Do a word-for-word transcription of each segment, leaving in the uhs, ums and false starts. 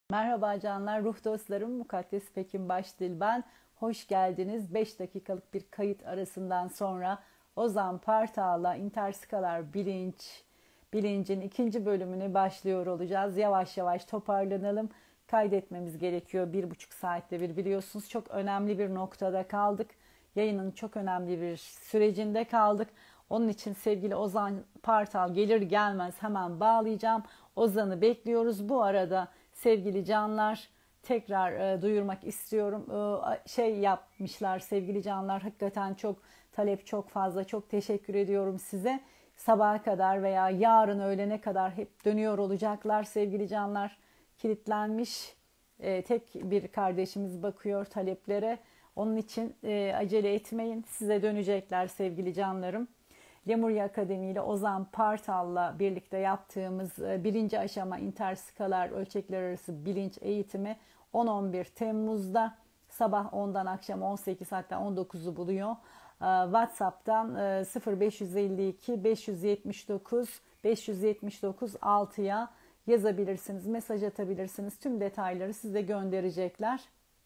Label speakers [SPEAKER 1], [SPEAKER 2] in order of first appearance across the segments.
[SPEAKER 1] Merhaba canlar, ruh dostlarım, Mukaddes Pekin Başdil ben. Hoş geldiniz. beş dakikalık bir kayıt arasından sonra Ozan Partağ'la Interskalar Bilinç, Bilincin ikinci bölümüne başlıyor olacağız. Yavaş yavaş toparlanalım. Kaydetmemiz gerekiyor. Bir buçuk saatte bir biliyorsunuz. Çok önemli bir noktada kaldık. Yayının çok önemli bir sürecinde kaldık. Onun için sevgili Ozan Partal gelir gelmez hemen bağlayacağım. Ozan'ı bekliyoruz. Bu arada sevgili canlar tekrar e, duyurmak istiyorum. E, şey yapmışlar sevgili canlar, hakikaten çok talep, çok fazla. Çok teşekkür ediyorum size. Sabaha kadar veya yarın öğlene kadar hep dönüyor olacaklar sevgili canlar. Kilitlenmiş e, tek bir kardeşimiz bakıyor taleplere. Onun için e, acele etmeyin. Size dönecekler sevgili canlarım. Lemurya Akademi ile Ozan Partal'la birlikte yaptığımız birinci aşama interskalar ölçekler arası bilinç eğitimi on on bir Temmuz'da sabah ondan akşam on sekiz hatta on dokuzu buluyor. WhatsApp'tan sıfır beş yüz elli iki beş yüz yetmiş dokuz beş yüz yetmiş dokuz altıya yazabilirsiniz, mesaj atabilirsiniz. Tüm detayları size gönderecekler.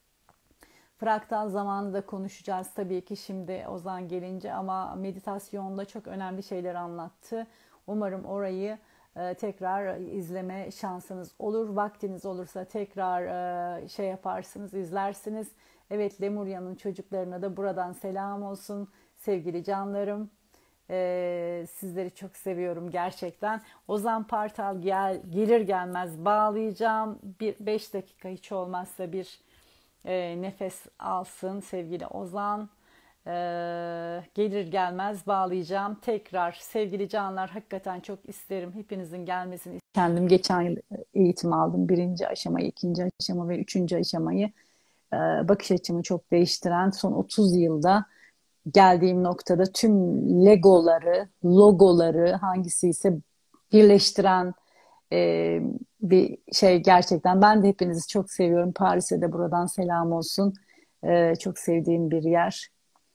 [SPEAKER 1] Fraktal zamanı da konuşacağız tabii ki şimdi Ozan gelince, ama meditasyonda çok önemli şeyler anlattı. Umarım orayı e, tekrar izleme şansınız olur. Vaktiniz olursa tekrar e, şey yaparsınız, izlersiniz. Evet, Lemurya'nın çocuklarına da buradan selam olsun sevgili canlarım. E, sizleri çok seviyorum gerçekten. Ozan Partal gel, gelir gelmez bağlayacağım. Bir beş dakika hiç olmazsa bir e, nefes alsın sevgili Ozan. E, gelir gelmez bağlayacağım. Tekrar sevgili canlar, hakikaten çok isterim hepinizin gelmesini. Kendim geçen yıl eğitim aldım. Birinci aşamayı, ikinci aşama ve üçüncü aşamayı e, bakış açımı çok değiştiren, son otuz yılda geldiğim noktada tüm legoları, logoları hangisi ise birleştiren e, bir şey gerçekten. Ben de hepinizi çok seviyorum. Paris'e de buradan selam olsun. E, çok sevdiğim bir yer.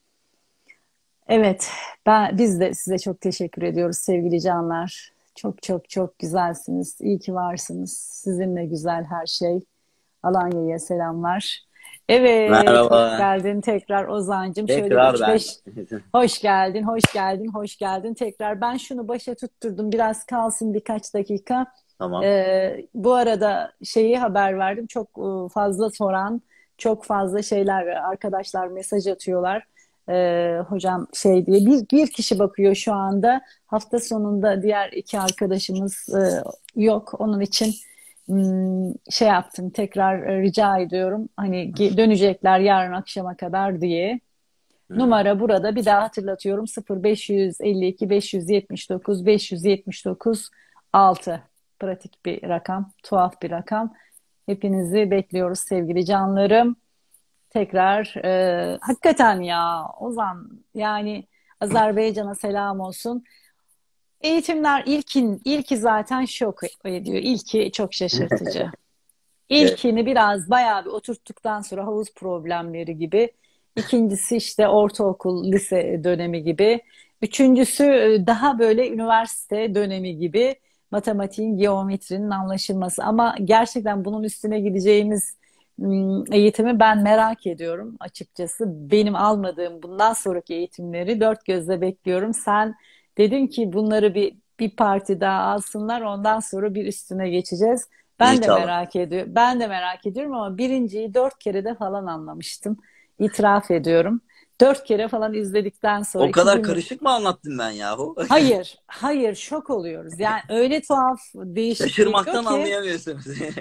[SPEAKER 1] Evet, ben biz de size çok teşekkür ediyoruz sevgili canlar. Çok çok çok güzelsiniz. İyi ki varsınız. Sizinle güzel her şey. Alanya'ya selamlar. Evet, hoş
[SPEAKER 2] Merhaba.
[SPEAKER 1] geldin tekrar Ozancığım. Şöyle bir
[SPEAKER 2] Tekrar
[SPEAKER 1] üç
[SPEAKER 2] ben.
[SPEAKER 1] beş hoş geldin, hoş geldin, hoş geldin tekrar. Ben şunu başa tutturdum. Biraz kalsın birkaç dakika.
[SPEAKER 2] Tamam.
[SPEAKER 1] Ee, bu arada şeyi haber verdim. Çok e, fazla soran, çok fazla şeyler, arkadaşlar mesaj atıyorlar. Ee, hocam şey diye bir, bir kişi bakıyor şu anda. Hafta sonunda diğer iki arkadaşımız e, yok. Onun için hmm, şey yaptım, tekrar e, rica ediyorum. Hani ge- dönecekler yarın akşama kadar diye.
[SPEAKER 2] Hı.
[SPEAKER 1] Numara burada bir daha hatırlatıyorum: sıfır beş yüz elli iki beş yüz yetmiş dokuz beş yüz yetmiş dokuz altı. Pratik bir rakam, tuhaf bir rakam. Hepinizi bekliyoruz sevgili canlarım. Tekrar e, hakikaten ya Ozan, yani Azerbaycan'a selam olsun. Eğitimler ilkin ilki zaten şok ediyor. İlki çok şaşırtıcı.
[SPEAKER 2] Evet.
[SPEAKER 1] İlkini biraz bayağı bir oturttuktan sonra havuz problemleri gibi. İkincisi işte ortaokul, lise dönemi gibi. Üçüncüsü e, daha böyle üniversite dönemi gibi. Matematiğin, geometrinin anlaşılması. Ama gerçekten bunun üstüne gideceğimiz ım, eğitimi ben merak ediyorum açıkçası. Benim almadığım bundan sonraki eğitimleri dört gözle bekliyorum. Sen dedin ki bunları bir bir parti daha alsınlar, ondan sonra bir üstüne geçeceğiz. Ben de
[SPEAKER 2] İnşallah.
[SPEAKER 1] merak ediyorum. Ben de merak ediyorum ama birinciyi dört kere de falan anlamıştım. İtiraf ediyorum. Dört kere falan izledikten sonra
[SPEAKER 2] O
[SPEAKER 1] iki
[SPEAKER 2] kadar
[SPEAKER 1] günlük.
[SPEAKER 2] karışık mı anlattım ben yahu?
[SPEAKER 1] Hayır, hayır, şok oluyoruz. Yani öyle tuhaf, değişik geliyor
[SPEAKER 2] Şaşırmaktan
[SPEAKER 1] ki
[SPEAKER 2] anlayamıyorsunuz.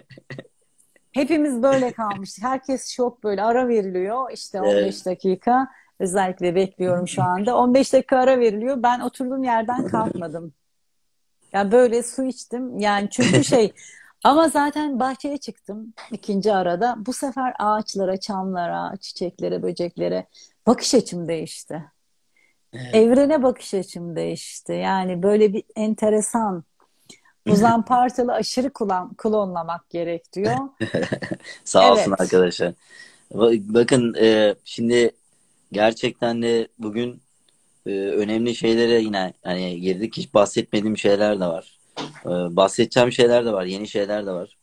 [SPEAKER 1] hepimiz böyle kalmıştık. Herkes şok, böyle ara veriliyor. İşte
[SPEAKER 2] Evet.
[SPEAKER 1] on beş dakika özellikle bekliyorum şu anda. on beş dakika ara veriliyor. Ben oturduğum yerden kalkmadım. Ya böyle su içtim. Yani çünkü şey, ama zaten bahçeye çıktım ikinci arada. Bu sefer ağaçlara, çamlara, çiçeklere, böceklere bakış açım değişti.
[SPEAKER 2] Evet.
[SPEAKER 1] Evrene bakış açım değişti. Yani böyle bir enteresan. Ozan Partalı aşırı kullan, klonlamak gerek diyor.
[SPEAKER 2] Sağ olsun
[SPEAKER 1] Evet.
[SPEAKER 2] arkadaşlar. Ba- Bakın e, şimdi gerçekten de bugün e, önemli şeylere yine hani girdik. Hiç bahsetmediğim şeyler de var. E, bahsedeceğim şeyler de var. Yeni şeyler de var.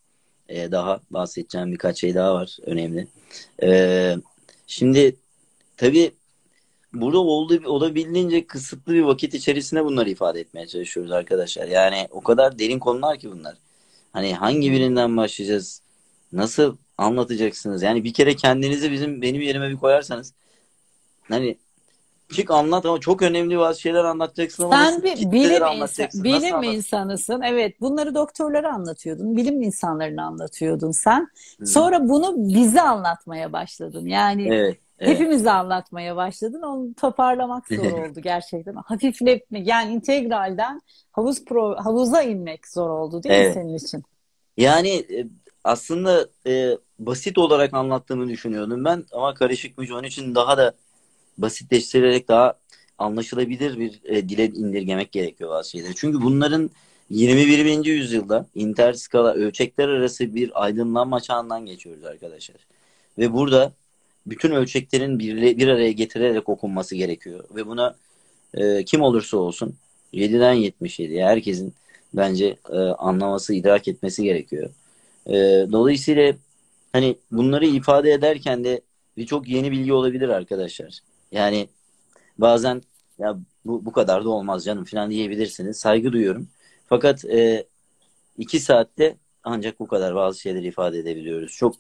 [SPEAKER 2] e, daha bahsedeceğim birkaç şey daha var önemli. E, Şimdi tabii burada olduğu, olabildiğince kısıtlı bir vakit içerisinde bunları ifade etmeye çalışıyoruz arkadaşlar. Yani o kadar derin konular ki bunlar. Hani
[SPEAKER 1] Hı
[SPEAKER 2] hangi
[SPEAKER 1] hı.
[SPEAKER 2] birinden başlayacağız? Nasıl anlatacaksınız? Yani bir kere kendinizi bizim benim yerime bir koyarsanız hani çık anlat ama çok önemli bazı şeyler anlatacaksın ama nasıl
[SPEAKER 1] Sen bir
[SPEAKER 2] kitleleri
[SPEAKER 1] bilim insan,
[SPEAKER 2] anlatacaksın? Nasıl
[SPEAKER 1] bilim
[SPEAKER 2] anlat?
[SPEAKER 1] insanısın. Evet, bunları doktorlara anlatıyordun, bilim insanlarına anlatıyordun sen.
[SPEAKER 2] Hı hı.
[SPEAKER 1] Sonra bunu bize anlatmaya başladın. Yani
[SPEAKER 2] Evet, evet.
[SPEAKER 1] hepimize anlatmaya başladın. Onu toparlamak zor oldu gerçekten. Hafifletme, yani integralden havuz pro, havuza inmek zor oldu, değil mi
[SPEAKER 2] Evet.
[SPEAKER 1] senin için?
[SPEAKER 2] Yani e, aslında e, basit olarak anlattığımı düşünüyordum ben ama karışıkmış. Onun için daha da basitleştirerek daha anlaşılabilir bir e, dile indirgemek gerekiyor bazı şeyleri. Çünkü bunların yirmi birinci yüzyılda interskala ölçekler arası bir aydınlanma çağından geçiyoruz arkadaşlar. Ve burada bütün ölçeklerin bir, bir araya getirilerek okunması gerekiyor. Ve buna e, kim olursa olsun yediden yetmiş yediye herkesin bence e, anlaması, idrak etmesi gerekiyor. E, Dolayısıyla hani bunları ifade ederken de birçok yeni bilgi olabilir arkadaşlar. Yani bazen ya bu, bu kadar da olmaz canım falan diyebilirsiniz. Saygı duyuyorum. Fakat e, iki saatte ancak bu kadar bazı şeyleri ifade edebiliyoruz. Çok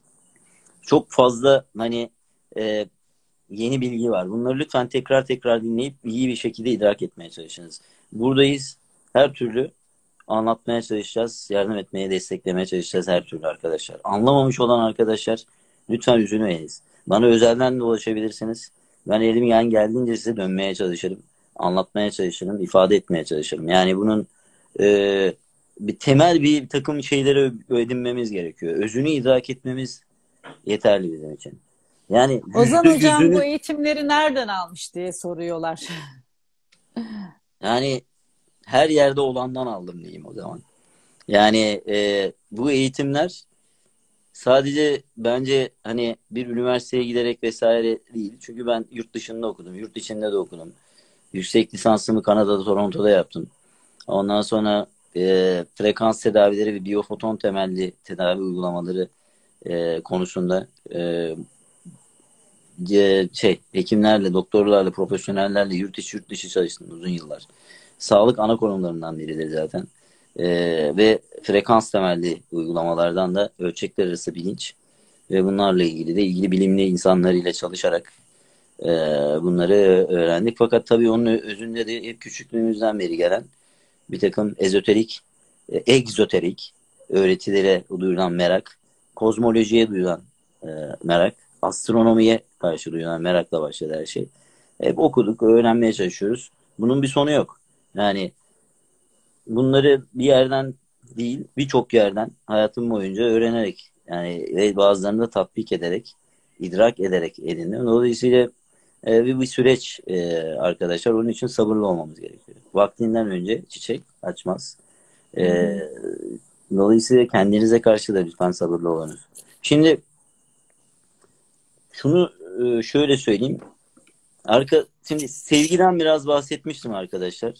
[SPEAKER 2] çok fazla hani e, yeni bilgi var. Bunları lütfen tekrar tekrar dinleyip iyi bir şekilde idrak etmeye çalışınız. Buradayız. Her türlü anlatmaya çalışacağız. Yardım etmeye, desteklemeye çalışacağız her türlü arkadaşlar. Anlamamış olan arkadaşlar lütfen üzülmeyiniz. Bana özelden de ulaşabilirsiniz. Ben elim yan geldiğince size dönmeye çalışırım. Anlatmaya çalışırım, ifade etmeye çalışırım. Yani bunun e, bir temel bir takım şeyleri edinmemiz gerekiyor. Özünü idrak etmemiz yeterli bizim için. Yani
[SPEAKER 1] Ozan
[SPEAKER 2] yüzde
[SPEAKER 1] hocam bu
[SPEAKER 2] yüzünü
[SPEAKER 1] eğitimleri nereden almış diye soruyorlar.
[SPEAKER 2] yani her yerde olandan aldım diyeyim o zaman. Yani e, bu eğitimler sadece bence hani bir üniversiteye giderek vesaire değil. Çünkü ben yurt dışında okudum, yurt içinde de okudum. Yüksek lisansımı Kanada'da, Toronto'da yaptım. Ondan sonra e, frekans tedavileri ve biyofoton temelli tedavi uygulamaları e, konusunda e, e, şey hekimlerle, doktorlarla, profesyonellerle yurt içi yurt dışı çalıştım uzun yıllar. Sağlık ana konumlarından biridir zaten. E, Ve frekans temelli uygulamalardan da ölçekler arası bilinç ve bunlarla ilgili de ilgili bilimli insanlarıyla çalışarak e, bunları öğrendik. Fakat tabii onun özünde de hep küçüklüğümüzden beri gelen bir takım ezoterik, e, egzoterik öğretilere duyulan merak, kozmolojiye duyulan e, merak, astronomiye karşı duyulan merakla başladı her şey. Hep okuduk, öğrenmeye çalışıyoruz. Bunun bir sonu yok. Yani bunları bir yerden değil, birçok yerden hayatım boyunca öğrenerek yani ve bazılarını da tatbik ederek, idrak ederek edindim. Dolayısıyla e, bir, bir süreç e, arkadaşlar. Onun için sabırlı olmamız gerekiyor. Vaktinden önce çiçek açmaz.
[SPEAKER 1] Hı
[SPEAKER 2] E,
[SPEAKER 1] hı.
[SPEAKER 2] Dolayısıyla kendinize karşı da lütfen sabırlı olunuz. Şimdi şunu e, şöyle söyleyeyim. Arka, şimdi sevgiden biraz bahsetmiştim arkadaşlar.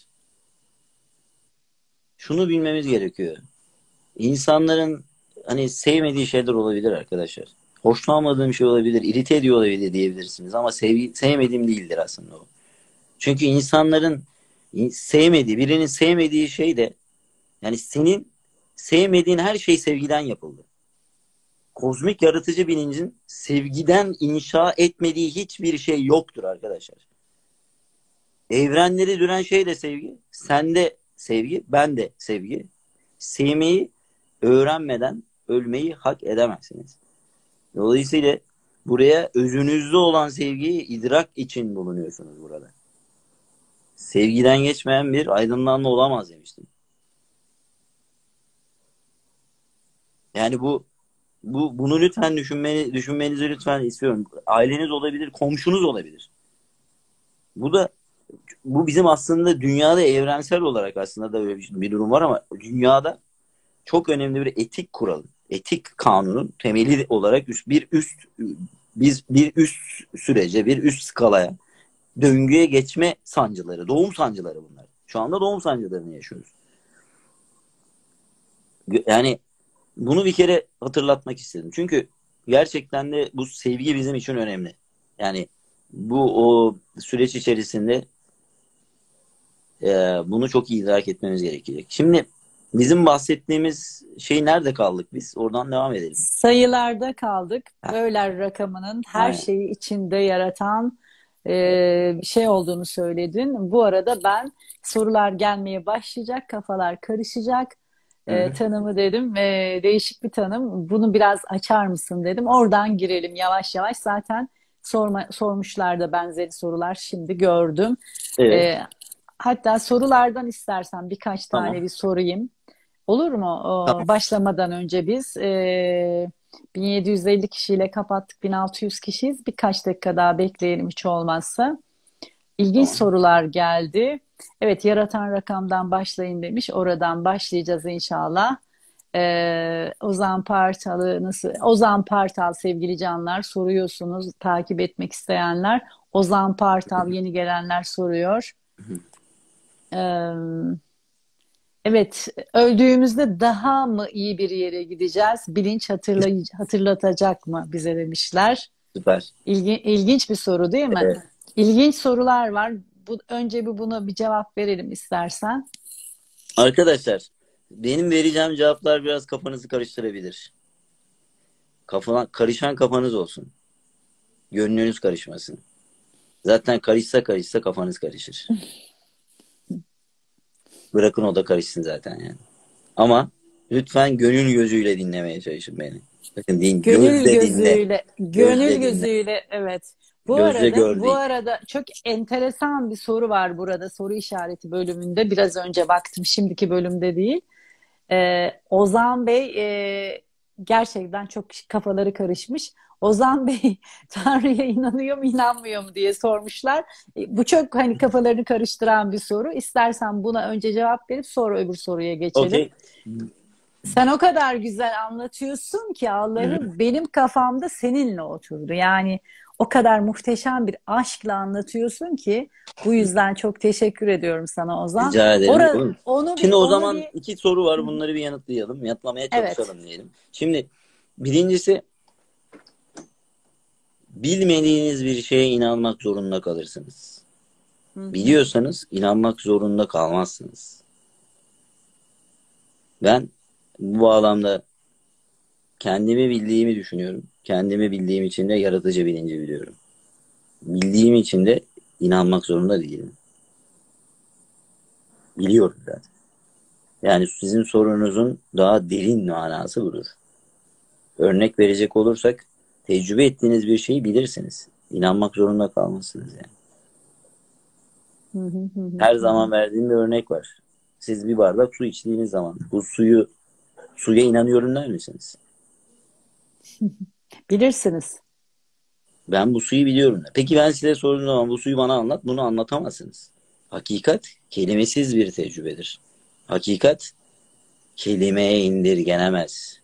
[SPEAKER 2] Şunu bilmemiz gerekiyor. İnsanların hani sevmediği şeyler olabilir arkadaşlar. Hoşlanmadığım şey olabilir, irite ediyor olabilir diyebilirsiniz ama sevgi, sevmediğim değildir aslında o. Çünkü insanların sevmediği, birinin sevmediği şey de yani senin sevmediğin her şey sevgiden yapıldı. Kozmik yaratıcı bilincin sevgiden inşa etmediği hiçbir şey yoktur arkadaşlar. Evrenleri düren şey de sevgi. Sende sevgi, ben de sevgi. Sevmeyi öğrenmeden ölmeyi hak edemezsiniz. Dolayısıyla buraya özünüzde olan sevgiyi idrak için bulunuyorsunuz burada. Sevgiden geçmeyen bir aydınlanma olamaz demiştim. Yani bu bu bunu lütfen düşünmeni, düşünmenizi lütfen istiyorum. Aileniz olabilir, komşunuz olabilir. Bu da bu bizim aslında dünyada evrensel olarak aslında da böyle bir durum var ama dünyada çok önemli bir etik kuralı, etik kanunun temeli olarak üst, bir üst biz bir üst sürece, bir üst skalaya, döngüye geçme sancıları, doğum sancıları bunlar. Şu anda doğum sancılarını yaşıyoruz. Yani bunu bir kere hatırlatmak istedim. Çünkü gerçekten de bu sevgi bizim için önemli. Yani bu o süreç içerisinde e, bunu çok iyi idrak etmemiz gerekecek. Şimdi bizim bahsettiğimiz şey nerede kaldık biz? Oradan devam edelim.
[SPEAKER 1] Sayılarda kaldık.
[SPEAKER 2] Heh,
[SPEAKER 1] Euler rakamının her
[SPEAKER 2] aynen.
[SPEAKER 1] şeyi içinde yaratan e, bir şey olduğunu söyledin. Bu arada ben sorular gelmeye başlayacak, kafalar karışacak.
[SPEAKER 2] Hı
[SPEAKER 1] E,
[SPEAKER 2] hı.
[SPEAKER 1] tanımı dedim. E, değişik bir tanım. Bunu biraz açar mısın dedim. Oradan girelim yavaş yavaş. Zaten sorma, sormuşlar da benzeri sorular şimdi gördüm.
[SPEAKER 2] Evet.
[SPEAKER 1] E, Hatta sorulardan istersen birkaç tane
[SPEAKER 2] Tamam.
[SPEAKER 1] bir sorayım. Olur mu?
[SPEAKER 2] Tamam.
[SPEAKER 1] O, başlamadan önce biz e, bin yedi yüz elli kişiyle kapattık. bin altı yüz kişiyiz. Birkaç dakika daha bekleyelim hiç olmazsa. İlginç
[SPEAKER 2] Tamam.
[SPEAKER 1] sorular geldi. Evet, yaratan rakamdan başlayın demiş. Oradan başlayacağız inşallah. E, Ozan Partal'ı nasıl? Ozan Partal sevgili canlar soruyorsunuz. Takip etmek isteyenler. Ozan Partal yeni gelenler soruyor.
[SPEAKER 2] Hı hı.
[SPEAKER 1] E, Evet, öldüğümüzde daha mı iyi bir yere gideceğiz? Bilinç hatırlay hatırlatacak mı bize demişler.
[SPEAKER 2] Süper.
[SPEAKER 1] İlgi ilginç bir soru değil mi?
[SPEAKER 2] Evet.
[SPEAKER 1] İlginç sorular var. Bu, önce bir buna bir cevap verelim istersen.
[SPEAKER 2] Arkadaşlar, benim vereceğim cevaplar biraz kafanızı karıştırabilir. Kafa, karışan kafanız olsun. Gönlünüz karışmasın. Zaten karışsa karışsa kafanız karışır. Bırakın o da karışsın zaten yani. Ama lütfen gönül gözüyle dinlemeye çalışın beni. Bakın din,
[SPEAKER 1] Gönül
[SPEAKER 2] gözle dinle.
[SPEAKER 1] gözüyle, gönül
[SPEAKER 2] Gözle dinle.
[SPEAKER 1] gözüyle evet. Bu
[SPEAKER 2] Gözle
[SPEAKER 1] arada
[SPEAKER 2] gör
[SPEAKER 1] bu
[SPEAKER 2] değil.
[SPEAKER 1] arada çok enteresan bir soru var burada soru işareti bölümünde. Biraz önce baktım, şimdiki bölümde değil. Ee, Ozan Bey e, gerçekten çok kafaları karışmış. Ozan Bey Tanrı'ya inanıyor mu inanmıyor mu diye sormuşlar. E, bu çok hani kafalarını karıştıran bir soru. İstersen buna önce cevap verip sonra öbür soruya geçelim.
[SPEAKER 2] Okey.
[SPEAKER 1] Sen o kadar güzel anlatıyorsun ki Allah'ım, benim kafamda seninle oturdu. Yani o kadar muhteşem bir aşkla anlatıyorsun ki bu yüzden çok teşekkür ediyorum sana Ozan.
[SPEAKER 2] Rica ederim.
[SPEAKER 1] Ora,
[SPEAKER 2] Olur.
[SPEAKER 1] onu
[SPEAKER 2] Şimdi
[SPEAKER 1] bir
[SPEAKER 2] o
[SPEAKER 1] onu
[SPEAKER 2] zaman
[SPEAKER 1] bir
[SPEAKER 2] iki soru var. Bunları bir yanıtlayalım. Yanıtlamaya
[SPEAKER 1] evet.
[SPEAKER 2] çalışalım diyelim. Şimdi birincisi, bilmediğiniz bir şeye inanmak zorunda kalırsınız.
[SPEAKER 1] Hı hı.
[SPEAKER 2] Biliyorsanız inanmak zorunda kalmazsınız. Ben bu bağlamda kendimi bildiğimi düşünüyorum. Kendimi bildiğim için de yaratıcı bilinci biliyorum. Bildiğim için de inanmak zorunda değilim. Biliyorum zaten. Yani sizin sorunuzun daha derin manası budur. Örnek verecek olursak, tecrübe ettiğiniz bir şeyi bilirsiniz. İnanmak zorunda kalmazsınız yani.
[SPEAKER 1] Hı hı hı hı
[SPEAKER 2] Her
[SPEAKER 1] hı hı.
[SPEAKER 2] zaman verdiğim bir örnek var. Siz bir bardak su içtiğiniz zaman bu suyu suya inanıyorum der misiniz?
[SPEAKER 1] Bilirsiniz.
[SPEAKER 2] Ben bu suyu biliyorum der. Peki ben size sorduğum zaman bu suyu bana anlat, bunu anlatamazsınız. Hakikat kelimesiz bir tecrübedir. Hakikat kelimeye indirgenemez.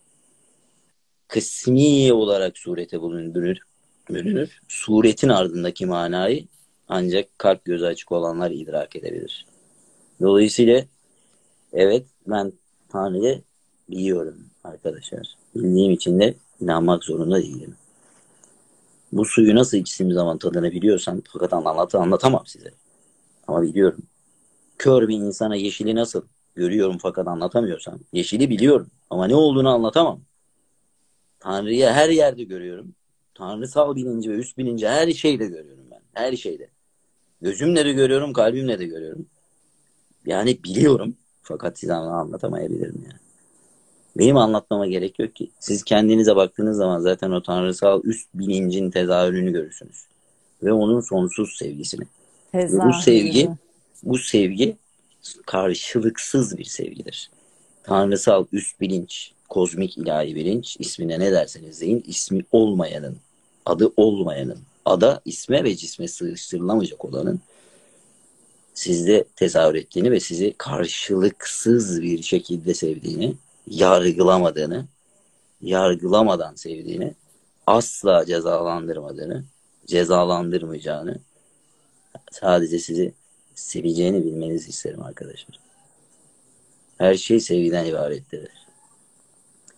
[SPEAKER 2] Kısmi olarak surete bulunur, bölünür. Suretin ardındaki manayı ancak kalp gözü açık olanlar idrak edebilir. Dolayısıyla evet, ben Tanrı'yı biliyorum arkadaşlar. Bildiğim için de inanmak zorunda değilim. Bu suyu nasıl içtiğim zaman tadını biliyorsam fakat anlat anlatamam size. Ama biliyorum. Kör bir insana yeşili nasıl görüyorum fakat anlatamıyorsam, yeşili biliyorum ama ne olduğunu anlatamam. Tanrı'yı her yerde görüyorum. Tanrısal bilinci ve üst bilinci her şeyde görüyorum ben. Her şeyde. Gözümle de görüyorum, kalbimle de görüyorum. Yani biliyorum. Fakat size anlatamayabilirim yani. Benim anlatmama gerek yok ki. Siz kendinize baktığınız zaman zaten o tanrısal üst bilincin tezahürünü görürsünüz. Ve onun sonsuz sevgisini. Ve bu sevgi,
[SPEAKER 1] Tezahürünü.
[SPEAKER 2] bu sevgi karşılıksız bir sevgidir. Tanrısal üst bilinç, kozmik ilahi bilinç, ismine ne derseniz deyin, ismi olmayanın, adı olmayanın, ada isme ve cisme sığıştırılamayacak olanın sizde tezahür ettiğini ve sizi karşılıksız bir şekilde sevdiğini, yargılamadığını, yargılamadan sevdiğini, asla cezalandırmadığını, cezalandırmayacağını, sadece sizi seveceğini bilmenizi isterim arkadaşlar. Her şey sevgiden ibarettir.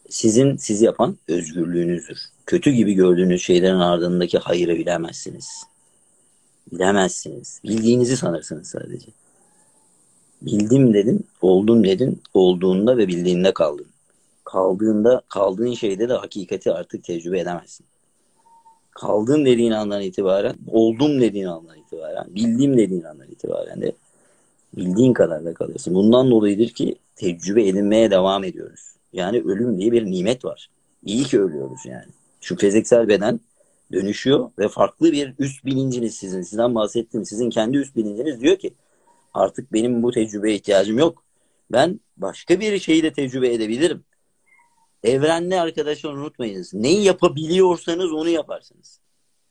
[SPEAKER 2] Sizin sizi yapan özgürlüğünüzdür. Kötü gibi gördüğünüz şeylerin ardındaki hayırı bilemezsiniz. Bilemezsiniz. Bildiğinizi sanırsınız sadece. Bildim dedin, oldum dedin, olduğunda ve bildiğinde kaldın. Kaldığında, kaldığın şeyde de hakikati artık tecrübe edemezsin. Kaldım dediğin andan itibaren, oldum dediğin andan itibaren, bildim dediğin andan itibaren de bildiğin kadar da kalıyorsun. Bundan dolayıdır ki tecrübe edinmeye devam ediyoruz. Yani ölüm diye bir nimet var. İyi ki ölüyoruz yani. Şu fiziksel beden dönüşüyor ve farklı bir üst bilinciniz sizin. Sizden bahsettim. Sizin kendi üst bilinciniz diyor ki artık benim bu tecrübeye ihtiyacım yok. Ben başka bir şeyi de tecrübe edebilirim. Evrenli arkadaşlar unutmayınız. Neyi yapabiliyorsanız onu yaparsınız.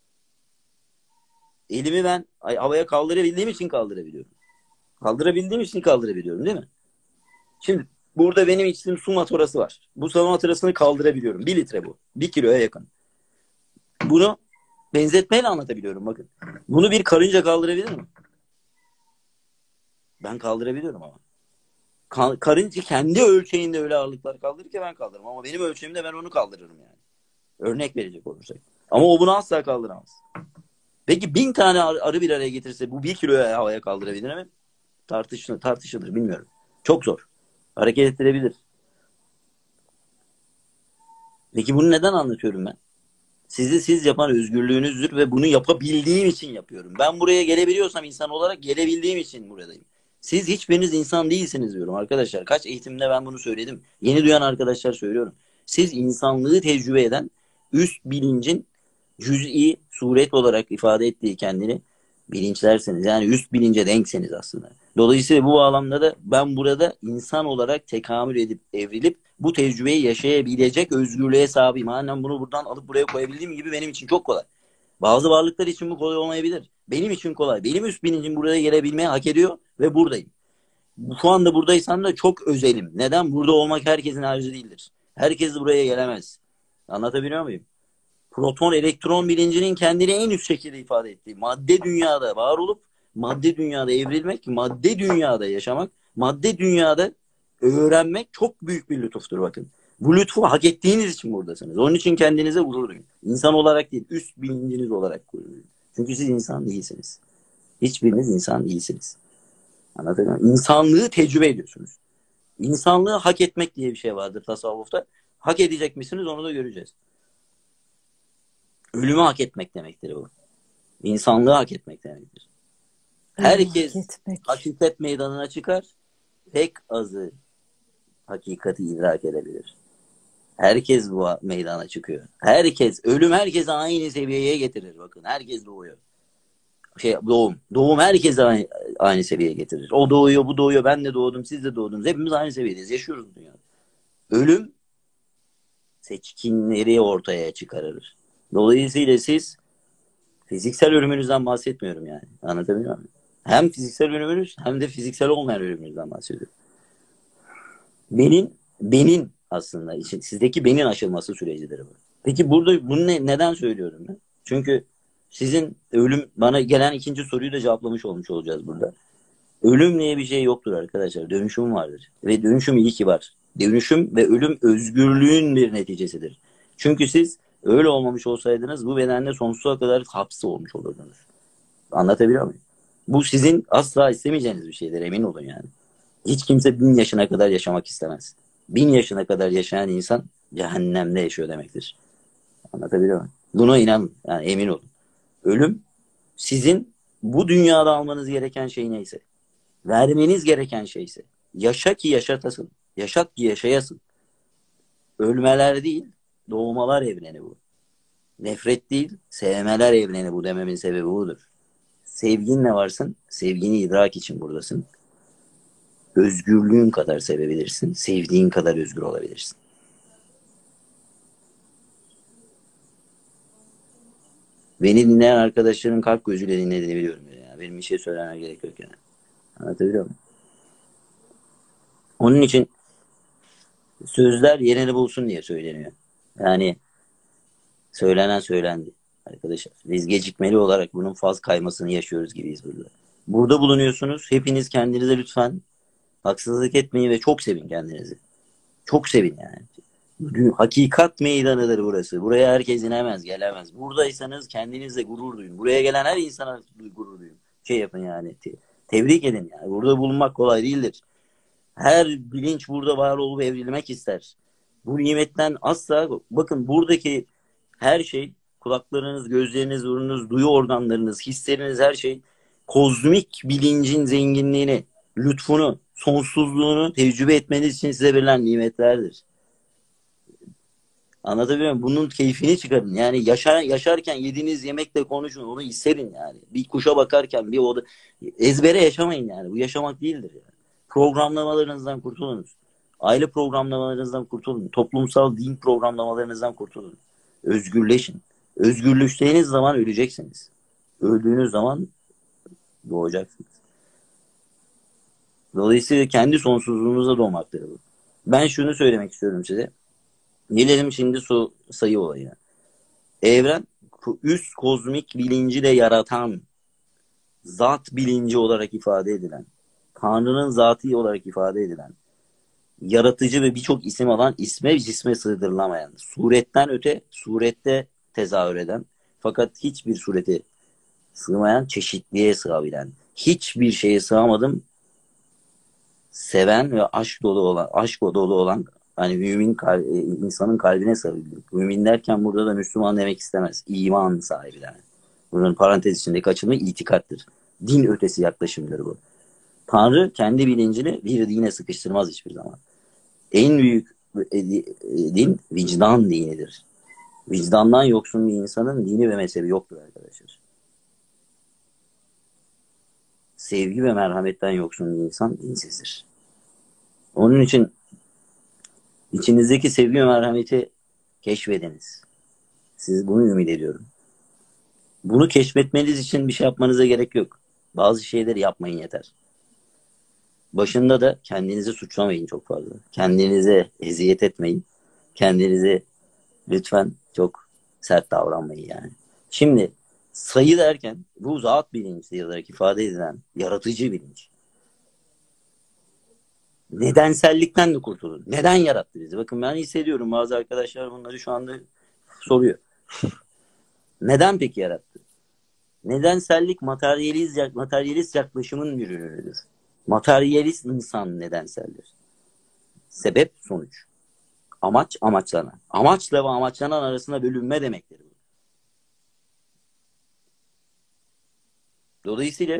[SPEAKER 2] Elimi ben havaya kaldırabildiğim için kaldırabiliyorum. Kaldırabildiğim için kaldırabiliyorum değil mi? Şimdi burada benim içtiğim su matorası var. Bu su matorasını kaldırabiliyorum. Bir litre bu. Bir kiloya yakın. Bunu benzetmeyle anlatabiliyorum bakın. Bunu bir karınca kaldırabilir mi? Ben kaldırabiliyorum ama. Karınca kendi ölçeğinde öyle ağırlıklar kaldırır ki ben kaldırırım. Ama benim ölçeğimde ben onu kaldırırım yani. Örnek verecek olursak. Ama o bunu asla kaldıramaz. Peki bin tane arı bir araya getirse bu bir kiloya havaya kaldırabilir mi? Tartışılır, tartışılır bilmiyorum. Çok zor. Hareket ettirebilir. Peki bunu neden anlatıyorum ben? Sizi siz yapan özgürlüğünüzdür ve bunu yapabildiğim için yapıyorum. Ben buraya gelebiliyorsam insan olarak gelebildiğim için buradayım. Siz hiçbiriniz insan değilsiniz diyorum arkadaşlar. Kaç eğitimde ben bunu söyledim. Yeni duyan arkadaşlar söylüyorum. Siz insanlığı tecrübe eden üst bilincin cüz'i suret olarak ifade ettiği kendini bilinçlerseniz. Yani üst bilince denkseniz aslında. Dolayısıyla bu bağlamda da ben burada insan olarak tekamül edip evrilip bu tecrübeyi yaşayabilecek özgürlüğe sahibim. Annem bunu buradan alıp buraya koyabildiğim gibi benim için çok kolay. Bazı varlıklar için bu kolay olmayabilir. Benim için kolay. Benim üst bilincim buraya gelebilmeyi hak ediyor ve buradayım. Şu anda buradaysam da çok özelim. Neden? Burada olmak herkesin harcı değildir. Herkes buraya gelemez. Anlatabiliyor muyum? Proton, elektron bilincinin kendini en üst şekilde ifade ettiği, madde dünyada var olup, madde dünyada evrilmek, madde dünyada yaşamak, madde dünyada öğrenmek çok büyük bir lütuftur bakın. Bu lütfu hak ettiğiniz için buradasınız. Onun için kendinize gurur duyun. İnsan olarak değil, üst bilinciniz olarak gurur duyun. Çünkü siz insan değilsiniz. Hiçbiriniz insan değilsiniz. Anladın mı? İnsanlığı tecrübe ediyorsunuz. İnsanlığı hak etmek diye bir şey vardır tasavvufta. Hak edecek misiniz onu da göreceğiz. Ölümü hak etmek demektir bu. İnsanlığı hak etmek demektir. Herkes hakikat meydanına çıkar. Pek azı hakikati idrak edebilir. Herkes bu meydana çıkıyor. Herkes, ölüm herkese aynı seviyeye getirir. Bakın herkes doğuyor. Şey, doğum. Doğum herkese aynı, aynı seviyeye getirir. O doğuyor, bu doğuyor, ben de doğdum, siz de doğdunuz. Hepimiz aynı seviyedeyiz. Yaşıyoruz dünyada. Ölüm seçkinleri ortaya çıkarır. Dolayısıyla siz fiziksel ölümünüzden bahsetmiyorum yani. Anlatabiliyor muyum? Hem fiziksel ölümünüz hem de fiziksel olmayan ölümünüzden bahsediyorum. Benin, benin aslında için sizdeki benin aşılması sürecidir bu. Peki burada bunu ne, neden söylüyorum ben? Çünkü sizin ölüm bana gelen ikinci soruyu da cevaplamış olmuş olacağız burada. Ölüm diye bir şey yoktur arkadaşlar. Dönüşüm vardır. Ve dönüşüm iyi ki var. Dönüşüm ve ölüm özgürlüğün bir neticesidir. Çünkü siz öyle olmamış olsaydınız bu bedenle sonsuza kadar hapsi olmuş olurdunuz. Anlatabiliyor muyum? Bu sizin asla istemeyeceğiniz bir şeydir. Emin olun yani. Hiç kimse bin yaşına kadar yaşamak istemez. Bin yaşına kadar yaşayan insan cehennemde yaşıyor demektir. Anlatabiliyor muyum? Buna inanın. Yani emin olun. Ölüm sizin bu dünyada almanız gereken şey neyse, vermeniz gereken şeyse, yaşa ki yaşatasın, yaşat ki yaşayasın. Ölmeler değil, doğmalar evreni bu. Nefret değil, sevmeler evreni bu dememin sebebi budur. Sevginle varsın, sevgini idrak için buradasın. Özgürlüğün kadar sevebilirsin, sevdiğin kadar özgür olabilirsin. Beni dinleyen arkadaşların kalp gözüyle dinlediğini biliyorum. Yani. Benim bir şey söylememe gerek yok yani. Anlatabiliyor muyum? Onun için sözler yerini bulsun diye söyleniyor. Yani söylenen söylendi arkadaşlar. Biz gecikmeli olarak bunun faz kaymasını yaşıyoruz gibiyiz burada. Burada bulunuyorsunuz. Hepiniz kendinize lütfen haksızlık etmeyin ve çok sevin kendinizi. Çok sevin yani. Hakikat meydanıdır burası. Buraya herkes inemez, gelemez. Buradaysanız kendinizle gurur duyun. Buraya gelen her insana gurur duyun. Şey yapın yani. Te- tebrik edin yani. Burada bulunmak kolay değildir. Her bilinç burada var olup evrilmek ister. Bu nimetten asla, bakın buradaki her şey, kulaklarınız, gözleriniz, burnunuz, duyu organlarınız, hisleriniz, her şey kozmik bilincin zenginliğini, lütfunu, sonsuzluğunu tecrübe etmeniz için size verilen nimetlerdir. Anlatabiliyor muyum? Bunun keyfini çıkarın. Yani yaşar, yaşarken yediğiniz yemekle konuşun. Onu hissedin yani. Bir kuşa bakarken bir oda ezbere yaşamayın yani. Bu yaşamak değildir yani. Programlamalarınızdan kurtulunuz. Aile programlamalarınızdan kurtulun. Toplumsal din programlamalarınızdan kurtulun. Özgürleşin. Özgürleştiğiniz zaman öleceksiniz. Öldüğünüz zaman doğacaksınız. Dolayısıyla kendi sonsuzluğunuza doğmaktır bu. Ben şunu söylemek istiyorum size. Gelelim şimdi su sayı olayına. Evren üst kozmik bilinci de yaratan, zat bilinci olarak ifade edilen, Tanrı'nın zatı olarak ifade edilen, yaratıcı ve birçok isim alan, isme cisme sığdırılamayan, suretten öte, surette tezahür eden, fakat hiçbir surete sığmayan, çeşitliğe sığabilen, hiçbir şeye sığamadım, seven ve aşk dolu olan, aşk dolu olan, hani mümin kal- insanın kalbine sığabildim. Mümin derken burada da Müslüman demek istemez. İman sahibi yani. Bunun parantez içindeki açılımı itikattır. Din ötesi yaklaşımdır bu. Tanrı kendi bilincini bir dine sıkıştırmaz hiçbir zaman. En büyük din vicdan dinidir. Vicdandan yoksun bir insanın dini ve mezhebi yoktur arkadaşlar. Sevgi ve merhametten yoksun bir insan dinsizdir. Onun için içinizdeki sevgi ve merhameti keşfediniz. Siz bunu ümit ediyorum. Bunu keşfetmeniz için bir şey yapmanıza gerek yok. Bazı şeyleri yapmayın yeter. Başında da kendinizi suçlamayın çok fazla. Kendinize eziyet etmeyin. Kendinize lütfen çok sert davranmayın yani. Şimdi sayı derken bu zat bilinci olarak ifade edilen yaratıcı bilinç. Nedensellikten de kurtulun. Neden yarattı bizi? Bakın ben hissediyorum, bazı arkadaşlar bunları şu anda soruyor. Neden peki yarattı? Nedensellik materyalist, materyalist yaklaşımın bir ürünüdür. Materyalist insan nedenseldir. Sebep sonuç. Amaç amaçlanan. Amaçla ve amaçlanan arasında bölünme demektir bu. Dolayısıyla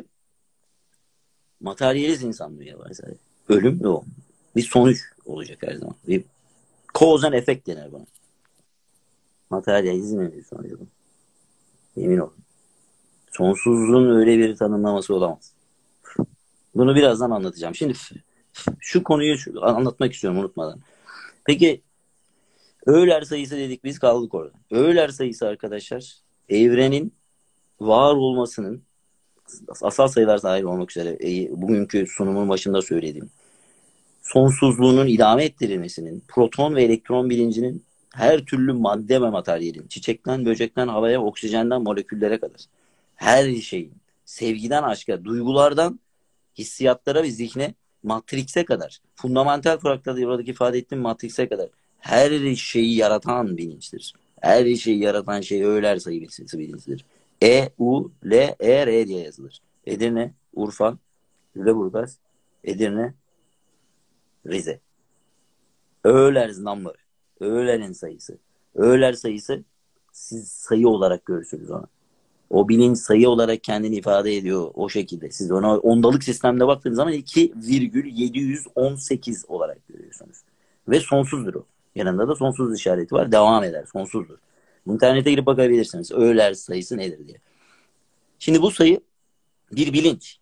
[SPEAKER 2] materyalist insan dünya var zaten. Ölüm ve o. Bir sonuç olacak her zaman. Bir cause and effect denir buna. Materyalizmin bir sonucu bu. Emin olun. Sonsuzluğun öyle bir tanımlaması olamaz. Bunu birazdan anlatacağım. Şimdi şu konuyu şu, anlatmak istiyorum unutmadan. Peki öğeler sayısı dedik, biz kaldık orada. Öğeler sayısı arkadaşlar evrenin var olmasının, asal sayılar dahil olmak üzere bugünkü sunumun başında söylediğim, sonsuzluğunun idame ettirilmesinin, proton ve elektron bilincinin, her türlü madde ve materyalin, çiçekten, böcekten, havaya, oksijenden, moleküllere kadar, her şeyin, sevgiden aşka, duygulardan hissiyatlara ve zihne, matrikse kadar, fundamental fraktalda ifade ettiğim matrikse kadar her şeyi yaratan bilinçtir. Her şeyi yaratan şey öğeler sayısı bilinçtir. E, U, L, E, R diye yazılır. Edirne, Urfa, Lüleburgaz, Edirne, Rize. Öğeler number. Öğelerin sayısı. Öğeler sayısı, siz sayı olarak görürsünüz onu. O bilinç sayı olarak kendini ifade ediyor o şekilde. Siz ona ondalık sistemde baktığınız zaman iki virgül yedi yüz on sekiz olarak görüyorsunuz. Ve sonsuzdur o. Yanında da sonsuz işareti var. Devam eder. Sonsuzdur. İnternete girip bakabilirsiniz. Öğeler sayısı nedir diye. Şimdi bu sayı bir bilinç.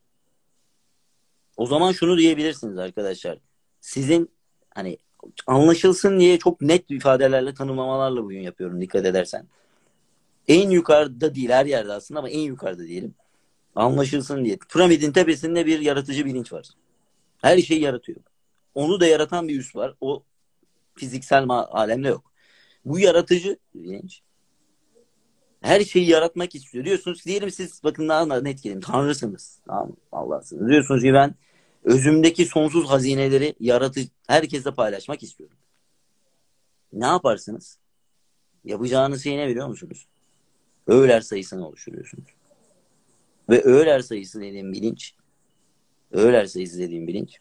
[SPEAKER 2] O zaman şunu diyebilirsiniz arkadaşlar. Sizin hani anlaşılsın diye çok net ifadelerle, tanımlamalarla bugün yapıyorum, dikkat edersen. En yukarıda değil, her yerde aslında, ama en yukarıda diyelim. Anlaşılsın diye. Piramidin tepesinde bir yaratıcı bilinç var. Her şeyi yaratıyor. Onu da yaratan bir üs var. O fiziksel alemde yok. Bu yaratıcı bilinç her şeyi yaratmak istiyor. Diyorsunuz, diyelim siz, bakın daha net gelin, Tanrısınız. Tamam, Allah'sınız. Diyorsunuz ki ben özümdeki sonsuz hazineleri yaratıcı herkesle paylaşmak istiyorum. Ne yaparsınız? Yapacağınız şey ne biliyor musunuz? Öğeler sayısını oluşturuyorsunuz. Ve öğeler sayısı dediğim bilinç, öğeler sayısı dediğim bilinç,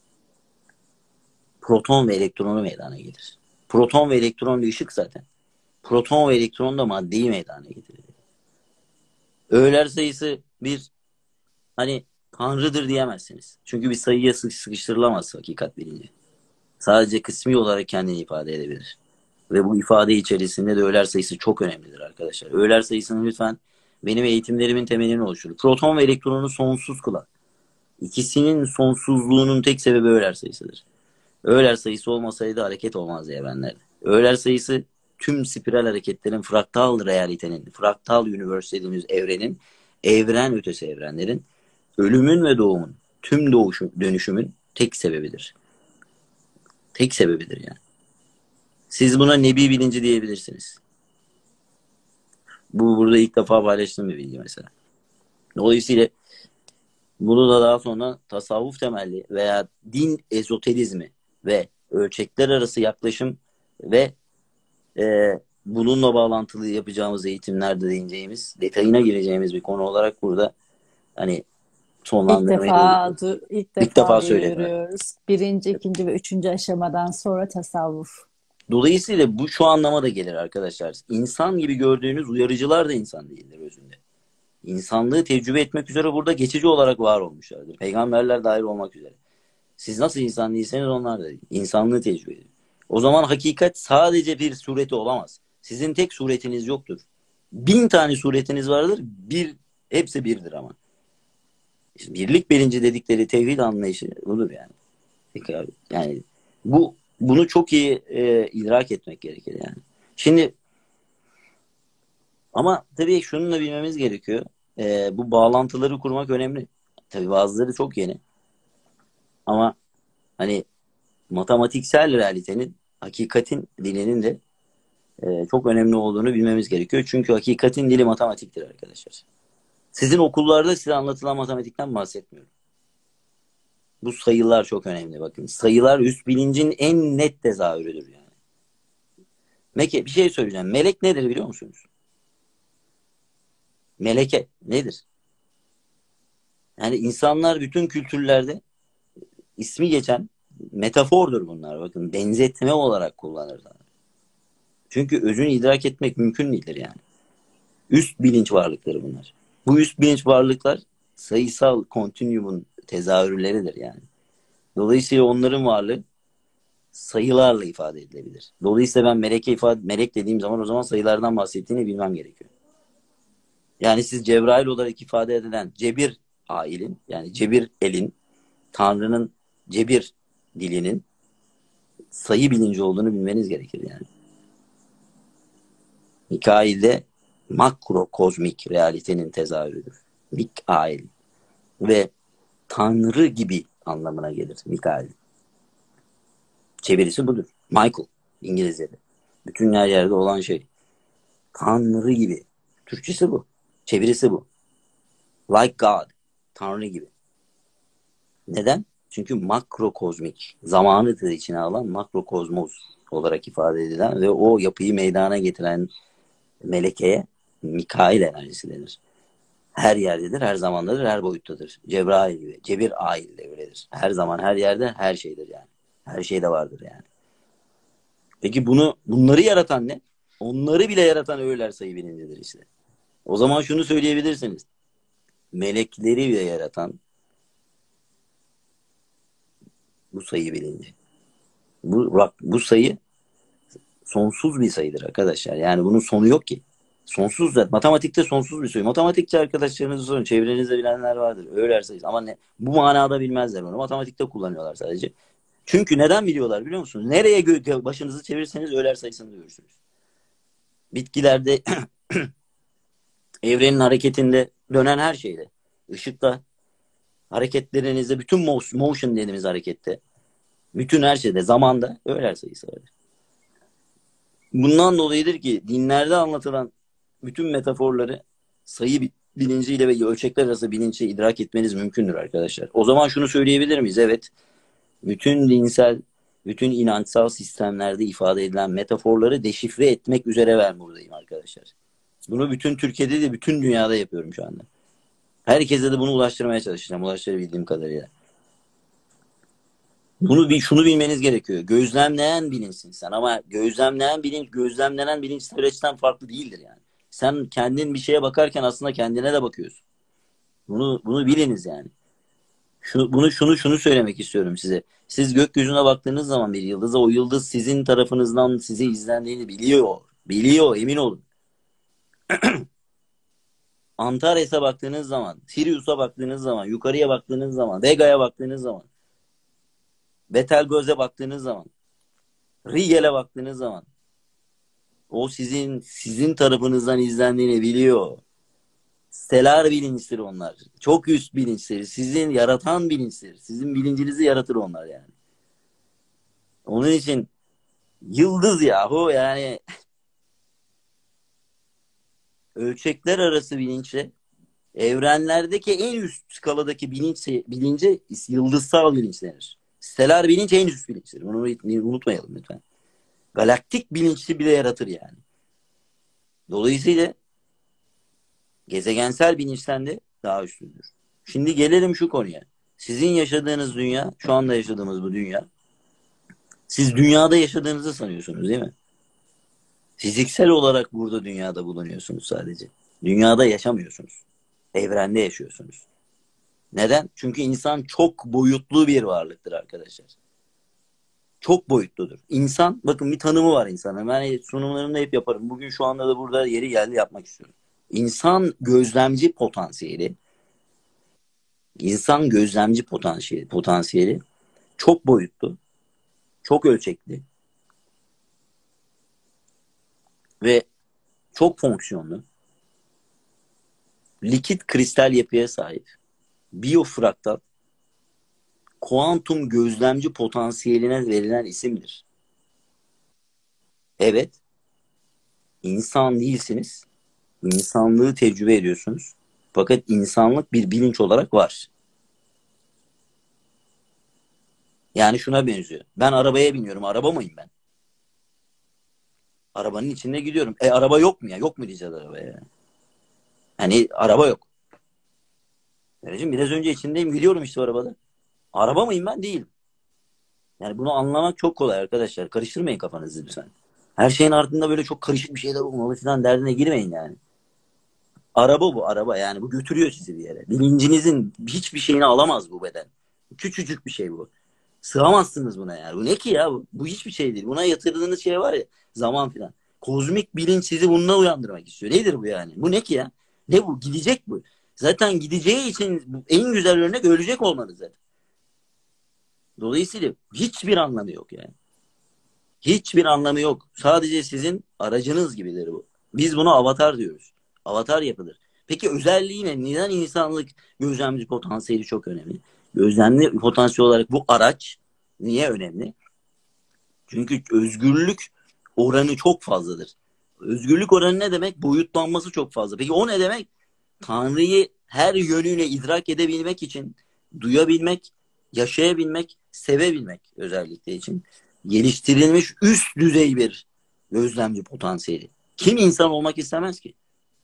[SPEAKER 2] proton ve elektronu meydana getirir. Proton ve elektron da ışık zaten. Proton ve elektron da maddeyi meydana getirir. Öğeler sayısı bir, hani tanrıdır diyemezsiniz. Çünkü bir sayıya sıkıştırılamaz hakikat bilinci. Sadece kısmi olarak kendini ifade edebilir. Ve bu ifade içerisinde de öğeler sayısı çok önemlidir arkadaşlar. Öğeler sayısını lütfen benim eğitimlerimin temelini oluşturur. Proton ve elektronu sonsuz kılar. İkisinin sonsuzluğunun tek sebebi öğeler sayısıdır. Öğeler sayısı olmasaydı hareket olmazdı evrenlerde. Öğeler sayısı tüm spiral hareketlerin, fraktal realitenin, fraktal universe dediğimiz evrenin, evren ötesi evrenlerin, ölümün ve doğumun, tüm doğuşun, dönüşümün tek sebebidir. Tek sebebidir yani. Siz buna nebi bilinci diyebilirsiniz. Bu burada ilk defa paylaştığım bir bilgi mesela. Dolayısıyla bunu da daha sonra tasavvuf temelli veya din ezoterizmi ve ölçekler arası yaklaşım ve e, bununla bağlantılı yapacağımız eğitimlerde değineceğimiz, detayına gireceğimiz bir konu olarak burada hani
[SPEAKER 1] İlk
[SPEAKER 2] sonlandırmayı
[SPEAKER 1] defa
[SPEAKER 2] da
[SPEAKER 1] du- ilk
[SPEAKER 2] ilk
[SPEAKER 1] defa
[SPEAKER 2] defa söyledim.
[SPEAKER 1] duyuyoruz. Birinci, ikinci ve üçüncü aşamadan sonra tasavvuf.
[SPEAKER 2] Dolayısıyla bu şu anlama da gelir arkadaşlar. İnsan gibi gördüğünüz uyarıcılar da insan değildir özünde. İnsanlığı tecrübe etmek üzere burada geçici olarak var olmuşlardır. Peygamberler dahil olmak üzere. Siz nasıl insan değilseniz onlar da değil. İnsanlığı tecrübe edin. O zaman hakikat sadece bir sureti olamaz. Sizin tek suretiniz yoktur. Bin tane suretiniz vardır. Bir, hepsi birdir ama. İşte birlik bilinci dedikleri tevhid anlayışı budur yani. Yani bu bunu çok iyi e, idrak etmek gerekir yani. Şimdi ama tabii şunu da bilmemiz gerekiyor. E, bu bağlantıları kurmak önemli. Tabii bazıları çok yeni. Ama hani matematiksel realitenin, hakikatin dilinin de e, çok önemli olduğunu bilmemiz gerekiyor. Çünkü hakikatin dili matematiktir arkadaşlar. Sizin okullarda size anlatılan matematikten bahsetmiyorum. Bu sayılar çok önemli bakın. Sayılar üst bilincin en net tezahürüdür yani. Peki bir şey söyleyeceğim. Melek nedir biliyor musunuz? Meleke nedir? Yani insanlar bütün kültürlerde ismi geçen metafordur bunlar. Bakın benzetme olarak kullanırlar. Çünkü özünü idrak etmek mümkün değildir yani. Üst bilinç varlıkları bunlar. Bu üst bilinç varlıklar sayısal kontinüumun tezahürleridir yani. Dolayısıyla onların varlığı sayılarla ifade edilebilir. Dolayısıyla ben meleke ifade melek dediğim zaman o zaman sayılardan bahsettiğini bilmem gerekiyor. Yani siz Cebrail olarak ifade edilen cebir ailin yani cebir elin Tanrı'nın cebir dilinin sayı bilinci olduğunu bilmeniz gerekir yani. Mikail'de makro kozmik realitenin tezahürüdür. Mikail ve Tanrı gibi anlamına gelir Mikail. Çevirisi budur. Michael İngilizce'de. Bütün her yerde olan şey. Tanrı gibi. Türkçesi bu. Çevirisi bu. Like God. Tanrı gibi. Neden? Çünkü makrokozmik. Zamanı da içine alan makrokozmos olarak ifade edilen ve o yapıyı meydana getiren melekeye Mikail enerjisi denir. Her yerdedir, her zamandadır, her boyuttadır. Cebrail gibi. Cebir ail de öyledir. Her zaman, her yerde, her şeydir yani. Her şeyde vardır yani. Peki bunu bunları yaratan ne? Onları bile yaratan öğeler sayı bilincidir işte. O zaman şunu söyleyebilirsiniz. Melekleri bile yaratan bu sayı bilinci. Bu, bak, bu sayı sonsuz bir sayıdır arkadaşlar. Yani bunun sonu yok ki. Sonsuz da matematikte sonsuz bir sayı. Matematikçi arkadaşlarınızı sorun. Çevrenizde bilenler vardır. Öğeler sayısı. Ama ne, bu manada bilmezler onu. Matematikte kullanıyorlar sadece. Çünkü neden biliyorlar biliyor musunuz? Nereye gö- başınızı çevirirseniz öğeler sayısını görürsünüz. Bitkilerde, evrenin hareketinde, dönen her şeyde. Işıkta, hareketlerinizde, bütün motion dediğimiz harekette, bütün her şeyde, zamanda öğeler sayısı vardır. Bundan dolayıdır ki dinlerde anlatılan bütün metaforları sayı bilinciyle ve ölçekler arası bilinçle idrak etmeniz mümkündür arkadaşlar. O zaman şunu söyleyebilir miyiz? Evet, bütün dinsel bütün inançsal sistemlerde ifade edilen metaforları deşifre etmek üzere ben buradayım arkadaşlar. Bunu bütün Türkiye'de de bütün dünyada yapıyorum şu anda. Herkese de bunu ulaştırmaya çalışacağım. Ulaştırabildiğim kadarıyla. Bunu bir şunu bilmeniz gerekiyor. Gözlemleyen bilinçsin sen ama gözlemleyen bilinç gözlemlenen bilinç süreçten farklı değildir yani. Sen kendin bir şeye bakarken aslında kendine de bakıyorsun. Bunu bunu biliniz yani. Şunu, bunu şunu şunu söylemek istiyorum size. Siz gökyüzüne baktığınız zaman bir yıldıza o yıldız sizin tarafınızdan size izlendiğini biliyor. Biliyor, emin olun. Antares'e baktığınız zaman, Sirius'a baktığınız zaman, yukarıya baktığınız zaman, Vega'ya baktığınız zaman, Betelgeuse'e baktığınız zaman, Rigel'e baktığınız zaman o sizin sizin tarafınızdan izlendiğini biliyor. Stelar bilinçleri onlar. Çok üst bilinçleri. Sizin yaratan bilinçleri. Sizin bilincinizi yaratır onlar yani. Onun için yıldız yahu yani ölçekler arası bilinçle evrenlerdeki en üst skaladaki bilinç, bilince yıldızsal bilinç denir. Stelar bilinç en üst bilinçtir. Bunu unutmayalım lütfen. Galaktik bilinçli bile yaratır yani. Dolayısıyla gezegensel bilinçten de daha üstündür. Şimdi gelelim şu konuya. Sizin yaşadığınız dünya, şu anda yaşadığımız bu dünya, siz dünyada yaşadığınızı sanıyorsunuz değil mi? Fiziksel olarak burada dünyada bulunuyorsunuz sadece. Dünyada yaşamıyorsunuz. Evrende yaşıyorsunuz. Neden? Çünkü insan çok boyutlu bir varlıktır arkadaşlar. Çok boyutludur. İnsan, bakın bir tanımı var insanın. Ben sunumlarımda hep yaparım. Bugün şu anda da burada yeri geldi yapmak istiyorum. İnsan gözlemci potansiyeli, insan gözlemci potansiyeli, potansiyeli çok boyutlu, çok ölçekli ve çok fonksiyonlu, likit kristal yapıya sahip, biyofraktal, kuantum gözlemci potansiyeline verilen isimdir. Evet, insan değilsiniz, insanlığı tecrübe ediyorsunuz. Fakat insanlık bir bilinç olarak var. Yani şuna benziyor. Ben arabaya biniyorum. Araba mıyım ben? Arabanın içinde gidiyorum. E araba yok mu ya? Yok mu diyeceğiz arabaya? Hani araba yok. Kardeşim biraz önce içindeyim. Gidiyorum işte arabada. Araba mıyım ben? Değilim. Yani bunu anlamak çok kolay arkadaşlar. Karıştırmayın kafanızı lütfen. Her şeyin ardında böyle çok karışık bir şeyler olmalı falan derdine girmeyin yani. Araba bu araba yani bu götürüyor sizi bir yere. Bilincinizin hiçbir şeyini alamaz bu beden. Küçücük bir şey bu. Sığamazsınız buna yani. Bu ne ki ya? Bu, bu hiçbir şey değil. Buna yatırdığınız şey var ya zaman filan. Kozmik bilinç sizi bununla uyandırmak istiyor. Nedir bu yani? Bu ne ki ya? Ne bu? Gidecek bu. Zaten gideceği için en güzel örnek ölecek olmanız zaten. Dolayısıyla hiçbir anlamı yok yani. Hiçbir anlamı yok. Sadece sizin aracınız gibidir bu. Biz buna avatar diyoruz. Avatar yapıdır. Peki özelliği ne? Neden insanlık gözlemci potansiyeli çok önemli? Gözlemli potansiyel olarak bu araç niye önemli? Çünkü özgürlük oranı çok fazladır. Özgürlük oranı ne demek? Boyutlanması çok fazla. Peki o ne demek? Tanrı'yı her yönüyle idrak edebilmek için, duyabilmek, yaşayabilmek, sevebilmek özellikle için geliştirilmiş üst düzey bir gözlemci potansiyeli. Kim insan olmak istemez ki?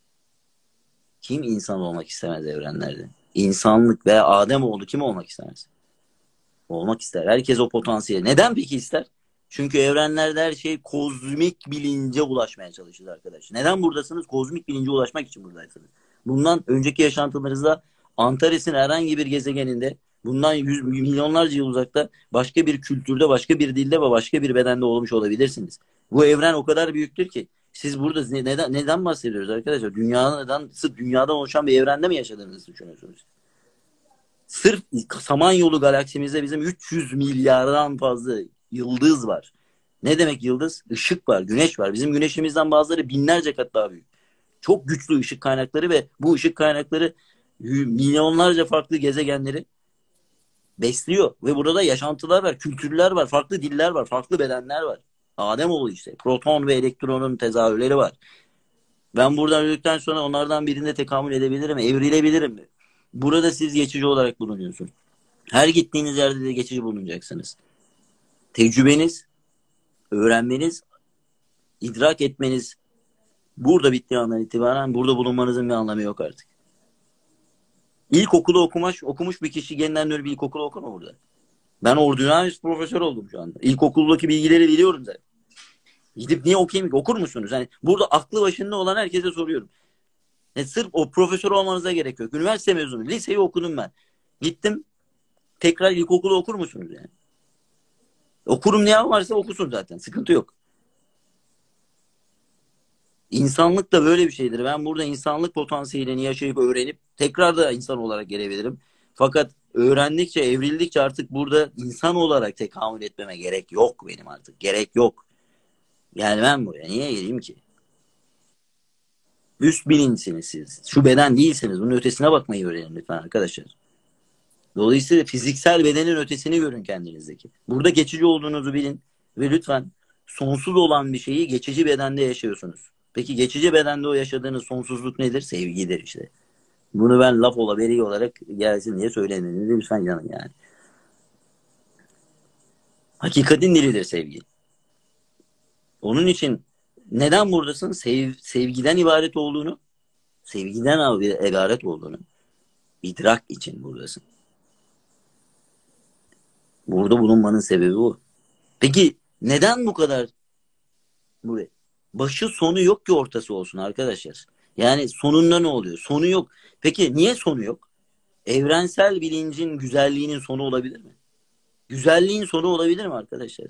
[SPEAKER 2] Kim insan olmak istemez evrenlerde? İnsanlık veya Ademoğlu kim olmak istemez? Olmak ister. Herkes o potansiyeli. Neden peki ister? Çünkü evrenlerde her şey kozmik bilince ulaşmaya çalışır arkadaşlar. Neden buradasınız? Kozmik bilince ulaşmak için buradasınız. Bundan önceki yaşantılarınızda Antares'in herhangi bir gezegeninde bundan yüz milyonlarca yıl uzakta başka bir kültürde, başka bir dilde ve başka bir bedende olmuş olabilirsiniz. Bu evren o kadar büyüktür ki siz burada neden neden bahsediyoruz arkadaşlar? Dünyadan sırf dünyadan oluşan bir evrende mi yaşadığınızı düşünüyorsunuz? Sırf Samanyolu galaksimizde bizim üç yüz milyardan fazla yıldız var. Ne demek yıldız? Işık var, güneş var. Bizim güneşimizden bazıları binlerce kat daha büyük. Çok güçlü ışık kaynakları ve bu ışık kaynakları milyonlarca farklı gezegenleri besliyor. Ve burada yaşantılar var, kültürler var, farklı diller var, farklı bedenler var. Ademoğlu işte. Proton ve elektronun tezahürleri var. Ben buradan öldükten sonra onlardan birinde tekamül edebilirim, evrilebilirim. Burada siz geçici olarak bulunuyorsunuz. Her gittiğiniz yerde de geçici bulunacaksınız. Tecrübeniz, öğrenmeniz, idrak etmeniz burada bittiği andan itibaren burada bulunmanızın bir anlamı yok artık. İlkokulu okumuş, okumuş bir kişi yeniden öyle bir ilkokulu okur mu burada? Ben ordinarius profesör oldum şu anda. İlkokuldaki bilgileri biliyorum zaten. Gidip niye okuyayım ki? Okur musunuz? Yani burada aklı başında olan herkese soruyorum. Yani sırf o profesör olmanıza gerek yok. Üniversite mezunu. Liseyi okudum ben. Gittim tekrar ilkokulu okur musunuz yani? Okurum ne varsa okusun zaten. Sıkıntı yok. İnsanlık da böyle bir şeydir. Ben burada insanlık potansiyelini yaşayıp öğrenip tekrar da insan olarak gelebilirim. Fakat öğrendikçe, evrildikçe artık burada insan olarak tekamül etmeme gerek yok benim artık. Gerek yok. Gelmem buraya. Niye geleyim ki? Üst bilinçsiniz siz. Şu beden değilsiniz. Bunun ötesine bakmayı öğrenin lütfen arkadaşlar. Dolayısıyla fiziksel bedenin ötesini görün kendinizdeki. Burada geçici olduğunuzu bilin ve lütfen sonsuz olan bir şeyi geçici bedende yaşıyorsunuz. Peki geçici bedende o yaşadığınız sonsuzluk nedir? Sevgidir işte. Bunu ben laf ola veri olarak gelsin diye söylemedim. Lütfen canım yani. Hakikatin dilidir sevgi. Onun için neden buradasın? Sev, sevgiden ibaret olduğunu, sevgiden ibaret olduğunu idrak için buradasın. Burada bulunmanın sebebi bu. Peki neden bu kadar buraya? Başı sonu yok ki ortası olsun arkadaşlar. Yani sonunda ne oluyor? Sonu yok. Peki niye sonu yok? Evrensel bilincin güzelliğinin sonu olabilir mi? Güzelliğin sonu olabilir mi arkadaşlar?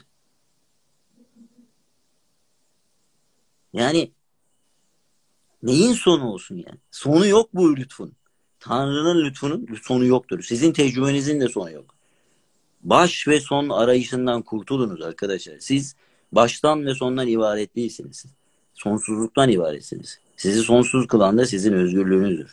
[SPEAKER 2] Yani neyin sonu olsun yani? Sonu yok bu lütfun. Tanrı'nın lütfunun sonu yoktur. Sizin tecrübenizin de sonu yok. Baş ve son arayışından kurtulunuz arkadaşlar. Siz baştan ve sondan ibaret değilsiniz. Sonsuzluktan ibaretsiniz. Sizi sonsuz kılan da sizin özgürlüğünüzdür.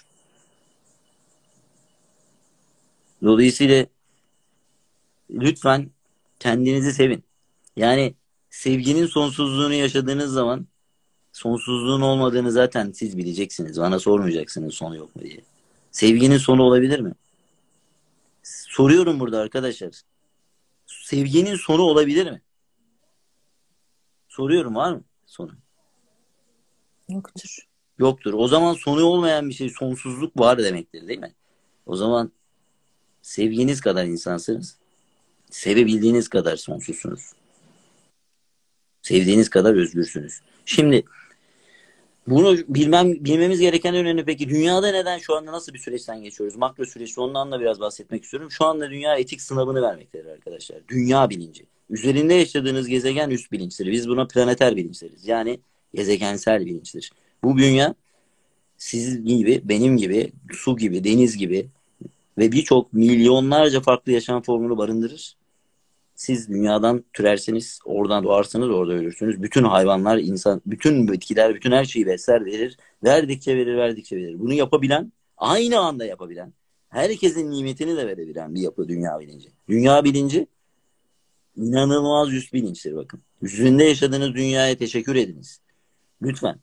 [SPEAKER 2] Dolayısıyla lütfen kendinizi sevin. Yani sevginin sonsuzluğunu yaşadığınız zaman sonsuzluğun olmadığını zaten siz bileceksiniz. Bana sormayacaksınız sonu yok mu diye. Sevginin sonu olabilir mi? Soruyorum burada arkadaşlar. Sevginin sonu olabilir mi? Soruyorum, var mı sonu?
[SPEAKER 1] Yoktur.
[SPEAKER 2] Yoktur. O zaman sonu olmayan bir şey, sonsuzluk var demektir değil mi? O zaman sevginiz kadar insansınız. Sevebildiğiniz kadar sonsuzsunuz. Sevdiğiniz kadar özgürsünüz. Şimdi bunu bilmem, bilmemiz gereken önemli. Peki dünyada neden şu anda nasıl bir süreçten geçiyoruz? Makro süreçte ondan da biraz bahsetmek istiyorum. Şu anda dünya etik sınavını vermektedir arkadaşlar. Dünya bilinci. Üzerinde yaşadığınız gezegen üst bilinçleri. Biz buna planeter bilinçleriz. Yani gezegensel bilinçtir. Bu dünya siz gibi, benim gibi, su gibi, deniz gibi ve birçok milyonlarca farklı yaşam formunu barındırır. Siz dünyadan türersiniz, oradan doğarsınız, orada ölürsünüz. Bütün hayvanlar, insan, bütün bitkiler, bütün her şeyi besler, verir. Verdikçe verir, verdikçe verir. Bunu yapabilen, aynı anda yapabilen, herkesin nimetini de verebilen bir yapı dünya bilinci. Dünya bilinci inanılmaz üst bilinçtir bakın. Üzerinde yaşadığınız dünyaya teşekkür ediniz. Lütfen.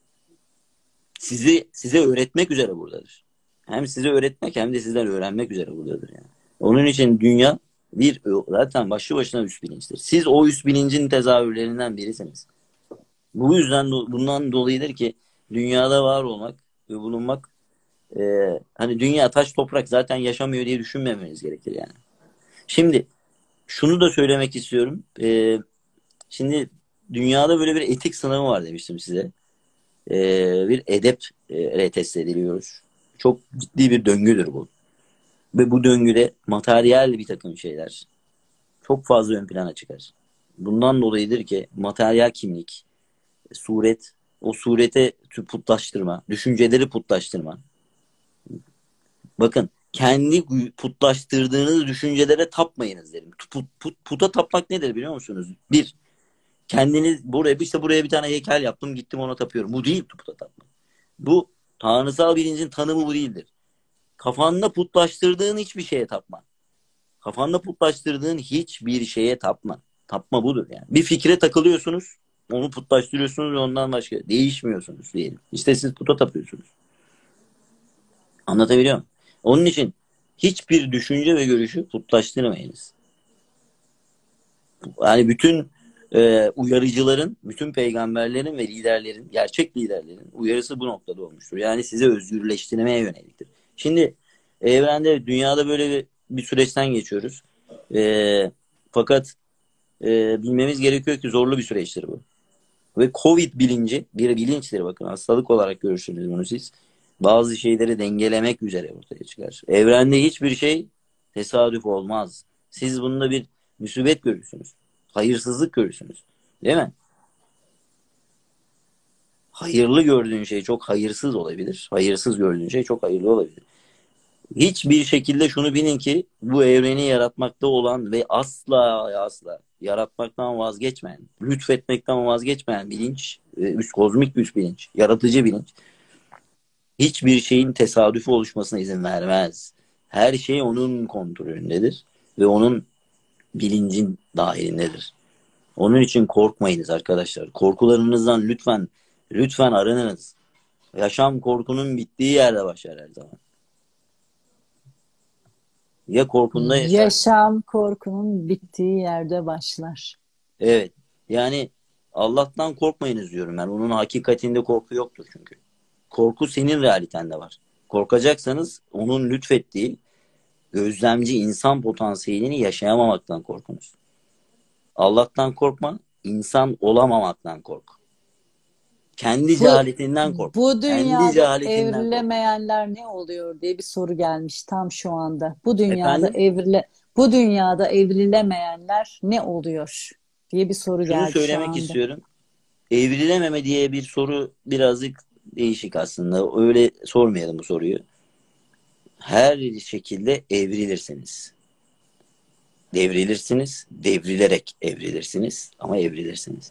[SPEAKER 2] Sizi size öğretmek üzere buradadır. Hem size öğretmek hem de sizden öğrenmek üzere buradadır yani. Onun için dünya bir zaten başlı başına üst bilinçtir. Siz o üst bilincin tezahürlerinden birisiniz. Bu yüzden bundan dolayıdır ki dünyada var olmak ve bulunmak e, hani dünya taş toprak zaten yaşamıyor diye düşünmemeniz gerekir yani. Şimdi şunu da söylemek istiyorum. E, şimdi dünyada böyle bir etik sınavı var demiştim size. E, bir edep e, test ediliyoruz. Çok ciddi bir döngüdür bu. Ve bu döngüde materyal bir takım şeyler çok fazla ön plana çıkar. Bundan dolayıdır ki materyal kimlik, suret, o surete putlaştırma, düşünceleri putlaştırma. Bakın kendi putlaştırdığınız düşüncelere tapmayınız derim. Put, put, puta tapmak nedir biliyor musunuz? Bir, kendiniz buraya işte buraya bir tane heykel yaptım gittim ona tapıyorum. Bu değil puta tapmak. Bu tanrısal bilincin tanımı bu değildir. Kafanda putlaştırdığın hiçbir şeye tapma. Kafanda putlaştırdığın hiçbir şeye tapma. Tapma budur yani. Bir fikre takılıyorsunuz, onu putlaştırıyorsunuz ve ondan başka değişmiyorsunuz diyelim. İşte siz puta tapıyorsunuz. Anlatabiliyor muyum? Onun için hiçbir düşünce ve görüşü putlaştırmayınız. Yani bütün e, uyarıcıların, bütün peygamberlerin ve liderlerin, gerçek liderlerin uyarısı bu noktada olmuştur. Yani sizi özgürleştirmeye yöneliktir. Şimdi evrende, dünyada böyle bir, bir süreçten geçiyoruz. E, fakat e, bilmemiz gerekiyor ki zorlu bir süreçtir bu. Ve Covid bilinci bir bilinçtir, bakın. Hastalık olarak görürsünüz bunu siz. Bazı şeyleri dengelemek üzere ortaya çıkar. Evrende hiçbir şey tesadüf olmaz. Siz bunda bir musibet görürsünüz. Hayırsızlık görürsünüz. Değil mi? Hayırlı gördüğün şey çok hayırsız olabilir. Hayırsız gördüğün şey çok hayırlı olabilir. Hiçbir şekilde şunu bilin ki bu evreni yaratmakta olan ve asla asla yaratmaktan vazgeçmeyen, lütfetmekten vazgeçmeyen bilinç, e, üst kozmik güç bilinç, yaratıcı bilinç hiçbir şeyin tesadüfi oluşmasına izin vermez. Her şey onun kontrolündedir ve onun bilincin dahilindedir. Onun için korkmayınız arkadaşlar. Korkularınızdan lütfen lütfen arınınız. Yaşam korkunun bittiği yerde başlar her zaman. Ya korkunda yaşar.
[SPEAKER 1] Yaşam korkunun bittiği yerde başlar.
[SPEAKER 2] Evet. Yani Allah'tan korkmayınız diyorum ben. Onun hakikatinde korku yoktur çünkü. Korku senin realitende var. Korkacaksanız onun lütfettiği gözlemci insan potansiyelini yaşayamamaktan korkunuz. Allah'tan korkma, insan olamamaktan kork. Kendi
[SPEAKER 1] Bu
[SPEAKER 2] cehaletinden kork.
[SPEAKER 1] bu
[SPEAKER 2] Kendi
[SPEAKER 1] dünyada
[SPEAKER 2] cehaletinden kork.
[SPEAKER 1] evrilemeyenler ne oluyor diye bir soru gelmiş tam şu anda. Bu dünyada
[SPEAKER 2] Efendim,
[SPEAKER 1] evrile bu dünyada evrilemeyenler ne oluyor diye bir soru
[SPEAKER 2] şunu
[SPEAKER 1] geldi şu
[SPEAKER 2] söylemek
[SPEAKER 1] anda.
[SPEAKER 2] istiyorum. Evrilememe diye bir soru birazcık değişik aslında. Öyle sormayalım bu soruyu. Her şekilde evrilirsiniz. Devrilirsiniz, devrilerek evrilirsiniz ama evrilirsiniz.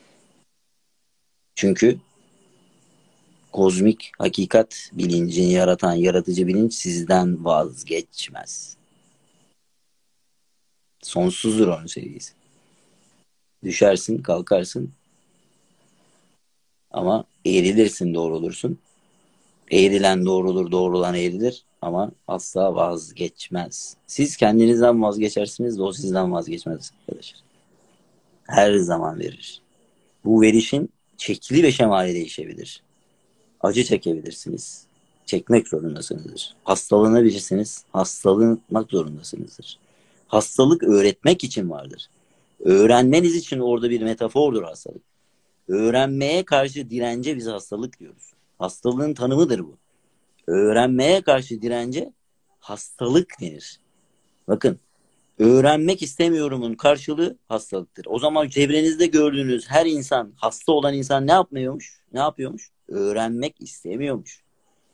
[SPEAKER 2] Çünkü kozmik hakikat bilincini yaratan yaratıcı bilinç sizden vazgeçmez. Sonsuzdur onun sevgisi. Düşersin, kalkarsın ama eğrilirsin, doğrulursun. Eğrilen doğrulur, doğrulan eğrilir ama asla vazgeçmez. Siz kendinizden vazgeçersiniz de o sizden vazgeçmez arkadaşlar. Her zaman verir. Bu verişin şekli ve şemali değişebilir. Acı çekebilirsiniz. Çekmek zorundasınızdır. Hastalanabilirsiniz. Hastalanmak zorundasınızdır. Hastalık öğretmek için vardır. Öğrenmeniz için orada bir metafordur hastalık. Öğrenmeye karşı dirence biz hastalık diyoruz. Hastalığın tanımıdır bu. Öğrenmeye karşı dirence hastalık denir. Bakın, öğrenmek istemiyorumun karşılığı hastalıktır. O zaman çevrenizde gördüğünüz her insan, hasta olan insan ne yapmıyormuş? Ne yapıyormuş? Öğrenmek istemiyormuş.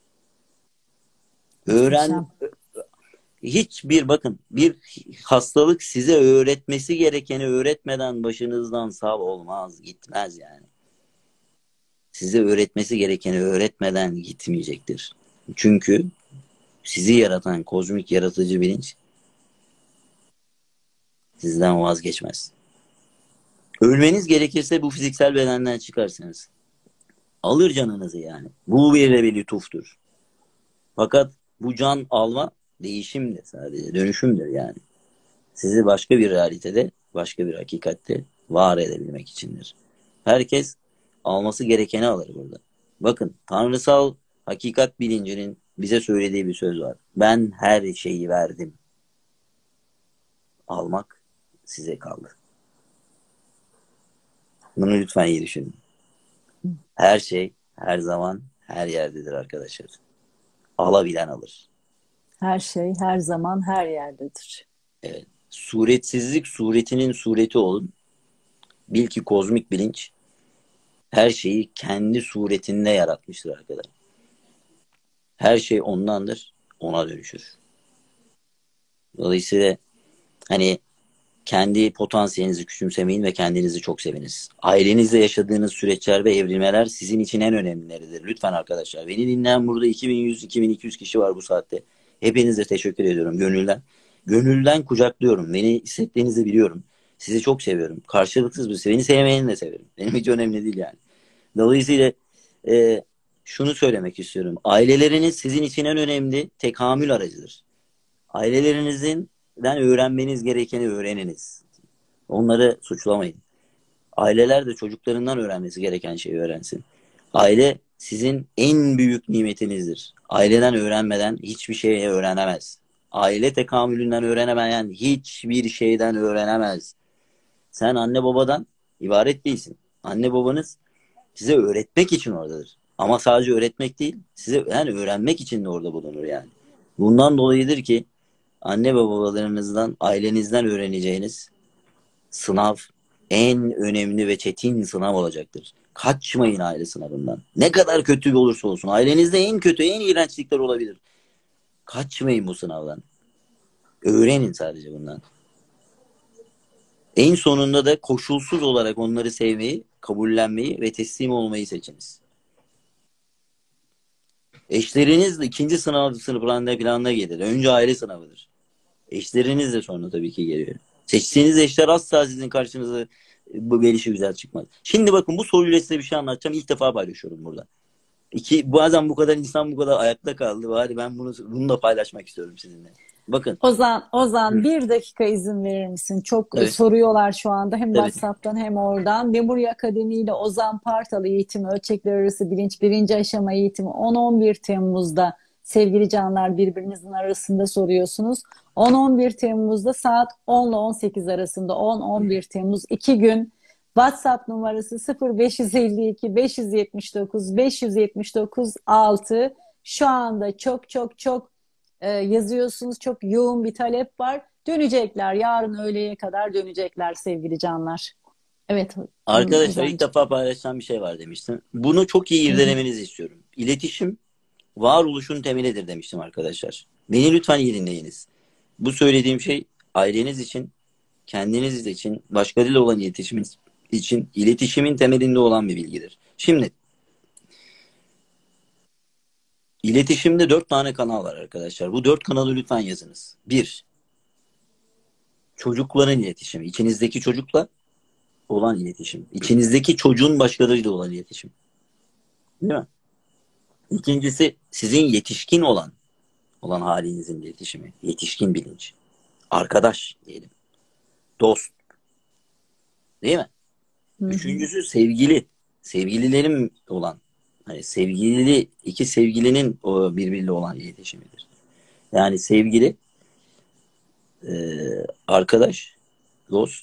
[SPEAKER 2] Öğren
[SPEAKER 1] Muhteşem.
[SPEAKER 2] hiçbir bakın bir hastalık size öğretmesi gerekeni öğretmeden başınızdan sağ olmaz, gitmez yani. Size öğretmesi gerekeni öğretmeden gitmeyecektir. Çünkü sizi yaratan kozmik yaratıcı bilinç sizden vazgeçmez. Ölmeniz gerekirse bu fiziksel bedenden çıkarsınız. Alır canınızı yani. Bu bir bir lütuftur. Fakat bu can alma değişimdir sadece. Dönüşümdür yani. Sizi başka bir realitede, başka bir hakikatte var edebilmek içindir. Herkes alması gerekeni alır burada. Bakın, tanrısal hakikat bilincinin bize söylediği bir söz var. Ben her şeyi verdim. Almak size kaldı. Bunu lütfen iyi düşünün. Her şey her zaman her yerdedir arkadaşlar. Alabilen alır.
[SPEAKER 1] Her şey her zaman her yerdedir.
[SPEAKER 2] Evet. Suretsizlik suretinin sureti olun. Bil ki kozmik bilinç her şeyi kendi suretinde yaratmıştır arkadaşlar. Her şey ondandır, ona dönüşür. Dolayısıyla hani kendi potansiyelinizi küçümsemeyin ve kendinizi çok seviniz. Ailenizle yaşadığınız süreçler ve evrilmeler sizin için en önemlileridir. Lütfen arkadaşlar. Beni dinleyen burada iki bin yüz iki bin iki yüz kişi var bu saatte. Hepinize teşekkür ediyorum gönülden. Gönülden kucaklıyorum. Beni hissettiğinizi biliyorum. Sizi çok seviyorum. Karşılıksız bir şey. Beni sevmeyeni de severim. Benim hiç önemli değil yani. Dolayısıyla e, şunu söylemek istiyorum. Aileleriniz sizin için en önemli tekamül aracıdır. Ailelerinizden öğrenmeniz gerekeni öğreniniz. Onları suçlamayın. Aileler de çocuklarından öğrenmesi gereken şeyi öğrensin. Aile sizin en büyük nimetinizdir. Aileden öğrenmeden hiçbir şey öğrenemez. Aile tekamülünden öğrenemeyen hiçbir şeyden öğrenemez. Sen anne babadan ibaret değilsin. Anne babanız size öğretmek için oradadır. Ama sadece öğretmek değil, size yani öğrenmek için de orada bulunur yani. Bundan dolayıdır ki anne ve babalarınızdan, ailenizden öğreneceğiniz sınav en önemli ve çetin sınav olacaktır. Kaçmayın aile sınavından. Ne kadar kötü olursa olsun. Ailenizde en kötü, en iğrençlikler olabilir. Kaçmayın bu sınavdan. Öğrenin sadece bundan. En sonunda da koşulsuz olarak onları sevmeyi, kabullenmeyi ve teslim olmayı seçiniz. Eşleriniz de ikinci sınav sınıf planına, planına gelir. Önce aile sınavıdır. Eşleriniz de sonra tabii ki geliyor. Seçtiğiniz eşler asla sizin karşınıza bu gelişi güzel çıkmaz. Şimdi bakın bu soruyla size bir şey anlatacağım. İlk defa paylaşıyorum burada. İki, bazen bu kadar insan bu kadar ayakta kaldı. Bari ben bunu, bunu da paylaşmak istiyorum sizinle. Bakın.
[SPEAKER 1] Ozan, Ozan
[SPEAKER 2] Hı.
[SPEAKER 1] bir dakika izin verir misin? Çok e,
[SPEAKER 2] Evet.
[SPEAKER 1] soruyorlar şu anda hem
[SPEAKER 2] Evet.
[SPEAKER 1] WhatsApp'tan hem oradan. Memuri Akademi ile Ozan Partalı eğitimi, ölçekler arası bilinç birinci aşama eğitimi on on bir Temmuz'da sevgili canlar birbirinizin arasında soruyorsunuz. on on bir Temmuz'da saat on ile on sekiz arasında on on bir Temmuz iki gün WhatsApp numarası sıfır beş elli iki beş yetmiş dokuz beş yetmiş dokuz altı. Şu anda çok çok çok e, yazıyorsunuz. Çok yoğun bir talep var. Dönecekler. Yarın öğleye kadar dönecekler sevgili canlar. Evet, buyurun
[SPEAKER 2] Arkadaşlar ilk
[SPEAKER 1] Ozan'cığım.
[SPEAKER 2] defa paylaşacağım bir şey var demiştim. Bunu çok iyi
[SPEAKER 1] Hı hı.
[SPEAKER 2] irdelemenizi istiyorum. İletişim varoluşun temelidir demiştim arkadaşlar. Beni lütfen iyi dinleyiniz. Bu söylediğim şey aileniz için, kendiniz için, başkalarıyla olan iletişiminiz için iletişimin temelinde olan bir bilgidir. Şimdi iletişimde dört tane kanal var arkadaşlar. Bu dört kanalı lütfen yazınız. Bir, çocukların iletişimi. İçinizdeki çocukla olan iletişim. İçinizdeki çocuğun başkalarıyla olan iletişim. Değil mi? İkincisi sizin yetişkin olan olan halinizin iletişimi. Yetişkin bilinç. Arkadaş diyelim. Dost. Değil mi?
[SPEAKER 1] Hı hı.
[SPEAKER 2] Üçüncüsü sevgili. Sevgililerim olan. Hani sevgili, iki sevgilinin o birbiriyle olan iletişimidir. Yani sevgili, e, arkadaş, dost,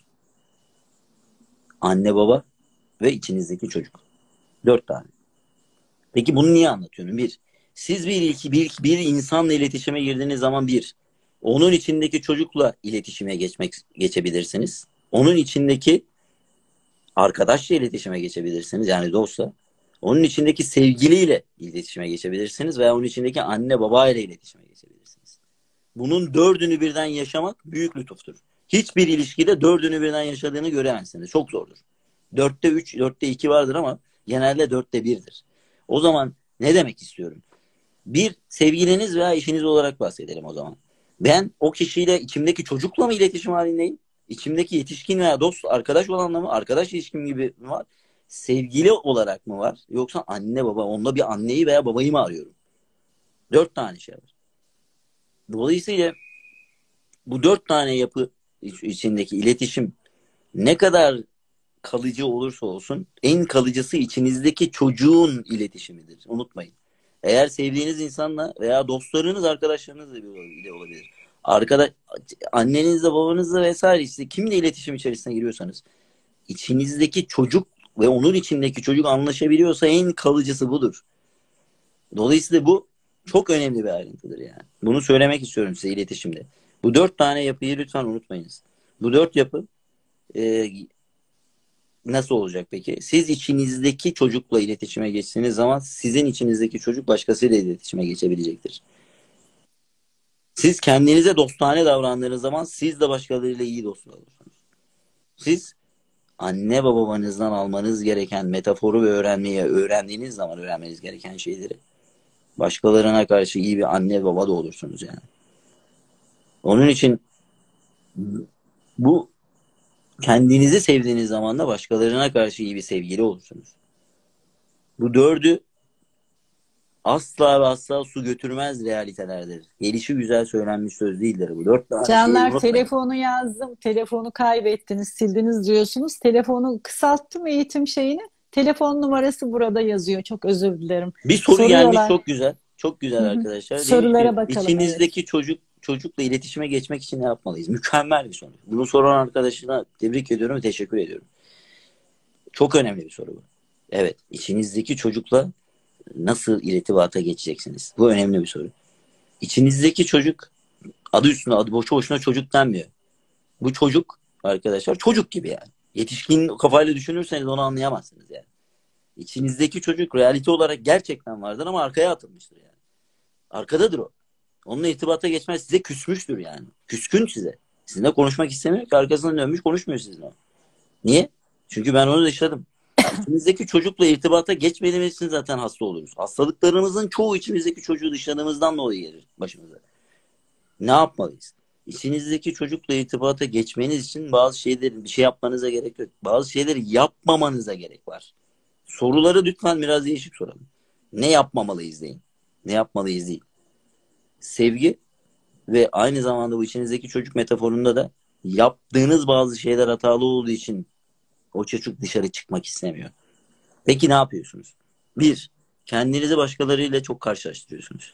[SPEAKER 2] anne baba ve içinizdeki çocuk. Dört tane. Peki bunu niye anlatıyorum? Bir, siz bir, iki, bir, bir insanla iletişime girdiğiniz zaman bir, onun içindeki çocukla iletişime geçmek geçebilirsiniz. Onun içindeki arkadaşla iletişime geçebilirsiniz. Yani dostla. Onun içindeki sevgiliyle iletişime geçebilirsiniz veya onun içindeki anne babayla iletişime geçebilirsiniz. Bunun dördünü birden yaşamak büyük lütuftur. Hiçbir ilişkide dördünü birden yaşadığını göremezsiniz. Çok zordur. Dörtte üç, dörtte iki vardır ama genelde dörtte birdir. O zaman ne demek istiyorum? Bir, sevgiliniz veya eşiniz olarak bahsedelim o zaman. Ben o kişiyle içimdeki çocukla mı iletişim halindeyim? İçimdeki yetişkin veya dost, arkadaş olanla mı? Arkadaş ilişkim gibi mi var? Sevgili olarak mı var? Yoksa anne baba, onda bir anneyi veya babayı mı arıyorum? Dört tane şey var. Dolayısıyla bu dört tane yapı içindeki iletişim ne kadar kalıcı olursa olsun en kalıcısı içinizdeki çocuğun iletişimidir. Unutmayın. Eğer sevdiğiniz insanla veya dostlarınız, arkadaşlarınızla bile olabilir. Arkadaş, annenizle, babanızla vesaire işte kimle iletişim içerisine giriyorsanız içinizdeki çocuk ve onun içindeki çocuk anlaşabiliyorsa en kalıcısı budur. Dolayısıyla bu çok önemli bir ayrıntıdır yani. Bunu söylemek istiyorum size iletişimde. Bu dört tane yapıyı lütfen unutmayınız. Bu dört yapı e, nasıl olacak peki? Siz içinizdeki çocukla iletişime geçtiğiniz zaman sizin içinizdeki çocuk başkasıyla iletişime geçebilecektir. Siz kendinize dostane davrandığınız zaman siz de başkalarıyla iyi dost olursunuz. Siz anne ve babanızdan almanız gereken metaforu ve öğrenmeyi öğrendiğiniz zaman öğrenmeniz gereken şeyleri başkalarına karşı iyi bir anne baba da olursunuz yani. Onun için bu kendinizi sevdiğiniz zaman da başkalarına karşı iyi bir sevgili olursunuz. Bu dördü asla ve asla su götürmez realitelerdir. Gelişi güzel söylenmiş söz değildir bu. Dört tane şeyi
[SPEAKER 1] Canlar,
[SPEAKER 2] unutmayın.
[SPEAKER 1] telefonu yazdım. Telefonu kaybettiniz, sildiniz diyorsunuz. Telefonu kısalttım, eğitim şeyini. Telefon numarası burada yazıyor. Çok özür dilerim.
[SPEAKER 2] Bir soru gelmiş,
[SPEAKER 1] Soruyorlar.
[SPEAKER 2] çok güzel. Çok güzel
[SPEAKER 1] Hı hı.
[SPEAKER 2] arkadaşlar. Demiş ki
[SPEAKER 1] Sorulara bakalım, evet.
[SPEAKER 2] içinizdeki çocuk çocukla iletişime geçmek için ne yapmalıyız? Mükemmel bir soru. Bunu soran arkadaşına tebrik ediyorum ve teşekkür ediyorum. Çok önemli bir soru bu. Evet, içinizdeki çocukla nasıl irtibata geçeceksiniz? Bu önemli bir soru. İçinizdeki çocuk, adı üstünde, adı boşu boşuna çocuk denmiyor. Bu çocuk arkadaşlar çocuk gibi yani. Yetişkin kafayla düşünürseniz onu anlayamazsınız yani. İçinizdeki çocuk realite olarak gerçekten vardır ama arkaya atılmıştır yani. Arkadadır o. Onunla irtibata geçmez, size küsmüştür yani. Küskün size. Sizinle konuşmak istemiyor ki, arkasından dönmüş konuşmuyor sizinle. Niye? Çünkü ben onu yaşadım. İçimizdeki çocukla irtibata geçmediğimiz için zaten hasta oluruz. Hastalıklarımızın çoğu içimizdeki çocuğu dışladığımızdan dolayı gelir başımıza. Ne yapmalıyız? İçinizdeki çocukla irtibata geçmeniz için bazı şeyleri, bir şey yapmanıza gerek yok. Bazı şeyleri yapmamanıza gerek var. Soruları lütfen biraz değişik soralım. Ne yapmamalıyız deyin. Ne yapmalıyız değil. Sevgi ve aynı zamanda bu içinizdeki çocuk metaforunda da yaptığınız bazı şeyler hatalı olduğu için o çocuk dışarı çıkmak istemiyor. Peki ne yapıyorsunuz? Bir, kendinizi başkalarıyla çok karşılaştırıyorsunuz.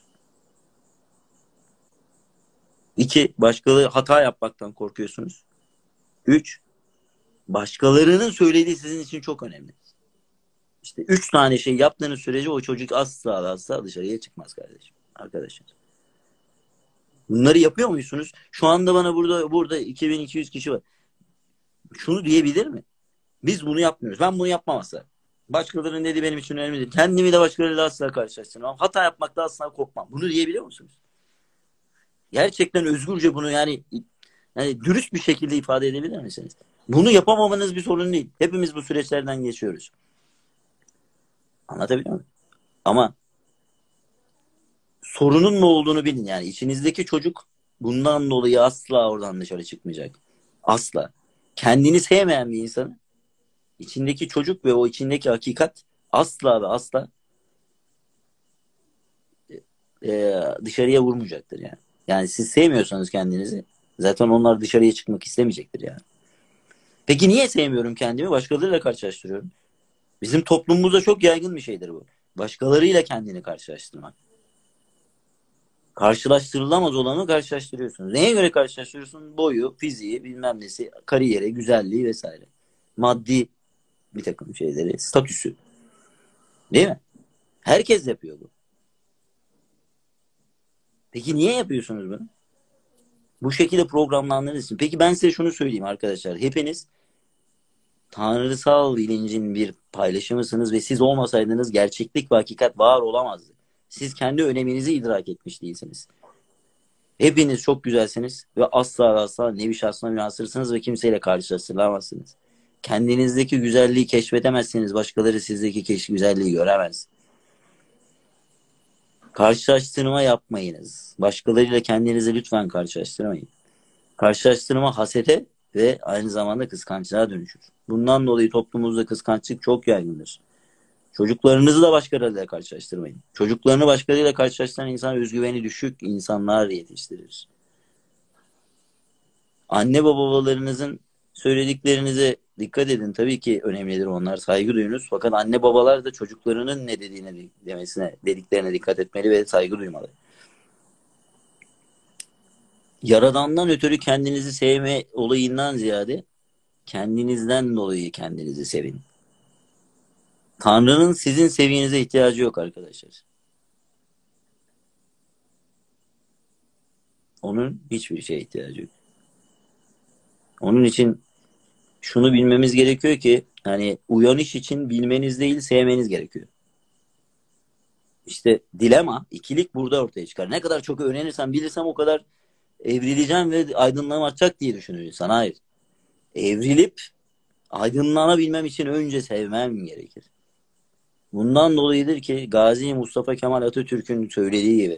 [SPEAKER 2] İki, başkaları hata yapmaktan korkuyorsunuz. Üç, başkalarının söylediği sizin için çok önemli. İşte üç tane şey yaptığınız sürece o çocuk asla asla dışarıya çıkmaz kardeşim. Arkadaşlar. Bunları yapıyor musunuz? Şu anda bana burada burada iki bin iki yüz kişi var. Şunu diyebilir mi? Biz bunu yapmıyoruz. Ben bunu yapmam asla. Başkalarının dediği benim için önemli değil. Kendimi de başkalarıyla asla karşılaştırmam. Hata yapmakta asla korkmam. Bunu diyebiliyor musunuz? Gerçekten özgürce bunu yani yani dürüst bir şekilde ifade edebilir misiniz? Bunu yapamamanız bir sorun değil. Hepimiz bu süreçlerden geçiyoruz. Anlatabiliyor muyum? Ama sorunun ne olduğunu bilin. Yani içinizdeki çocuk bundan dolayı asla oradan dışarı çıkmayacak. Asla. Kendini sevmeyen bir insanı içindeki çocuk ve o içindeki hakikat asla ve asla e, dışarıya vurmayacaktır yani. Yani siz sevmiyorsanız kendinizi zaten onlar dışarıya çıkmak istemeyecektir yani. Peki niye sevmiyorum kendimi? Başkalarıyla karşılaştırıyorum. Bizim toplumumuzda çok yaygın bir şeydir bu. Başkalarıyla kendini karşılaştırmak. Karşılaştırılamaz olanı karşılaştırıyorsunuz. Neye göre karşılaştırıyorsun? Boyu, fiziği, bilmem nesi, kariyeri, güzelliği vesaire. Maddi bir takım şeyleri, statüsü. Değil mi? Herkes yapıyor bu. Peki niye yapıyorsunuz bunu? Bu şekilde programlandığınız için. Peki ben size şunu söyleyeyim arkadaşlar. Hepiniz tanrısal bilincin bir paylaşımısınız ve siz olmasaydınız gerçeklik ve hakikat var olamazdı. Siz kendi öneminizi idrak etmiş değilsiniz. Hepiniz çok güzelsiniz ve asla ve asla nevi şahsına münhasırsınız ve kimseyle karşılaştırılamazsınız. Kendinizdeki güzelliği keşfedemezsiniz. Başkaları sizdeki keş güzelliği göremez. Karşılaştırma yapmayınız. Başkalarıyla kendinizi lütfen karşılaştırmayın. Karşılaştırma hasete ve aynı zamanda kıskançlığa dönüşür. Bundan dolayı toplumumuzda kıskançlık çok yaygındır. Çocuklarınızı da başkalarıyla karşılaştırmayın. Çocuklarını başkalarıyla karşılaştıran insan özgüveni düşük insanlar yetiştirir. Anne babalarınızın söylediklerinize dikkat edin. Tabii ki önemlidir onlar. Saygı duyunuz. Fakat anne babalar da çocuklarının ne dediğine demesine, dediklerine dikkat etmeli ve saygı duymalı. Yaradandan ötürü kendinizi sevme olayından ziyade kendinizden dolayı kendinizi sevin. Tanrı'nın sizin seviyenize ihtiyacı yok arkadaşlar. Onun hiçbir şeye ihtiyacı yok. Onun için şunu bilmemiz gerekiyor ki hani uyanış için bilmeniz değil sevmeniz gerekiyor. İşte dilema, ikilik burada ortaya çıkar. Ne kadar çok öğrenirsem, bilirsem o kadar evrileceğim ve aydınlığım artacak diye düşünüyor insan. Hayır. Evrilip aydınlanabilmem için önce sevmem gerekir. Bundan dolayıdır ki Gazi Mustafa Kemal Atatürk'ün söylediği gibi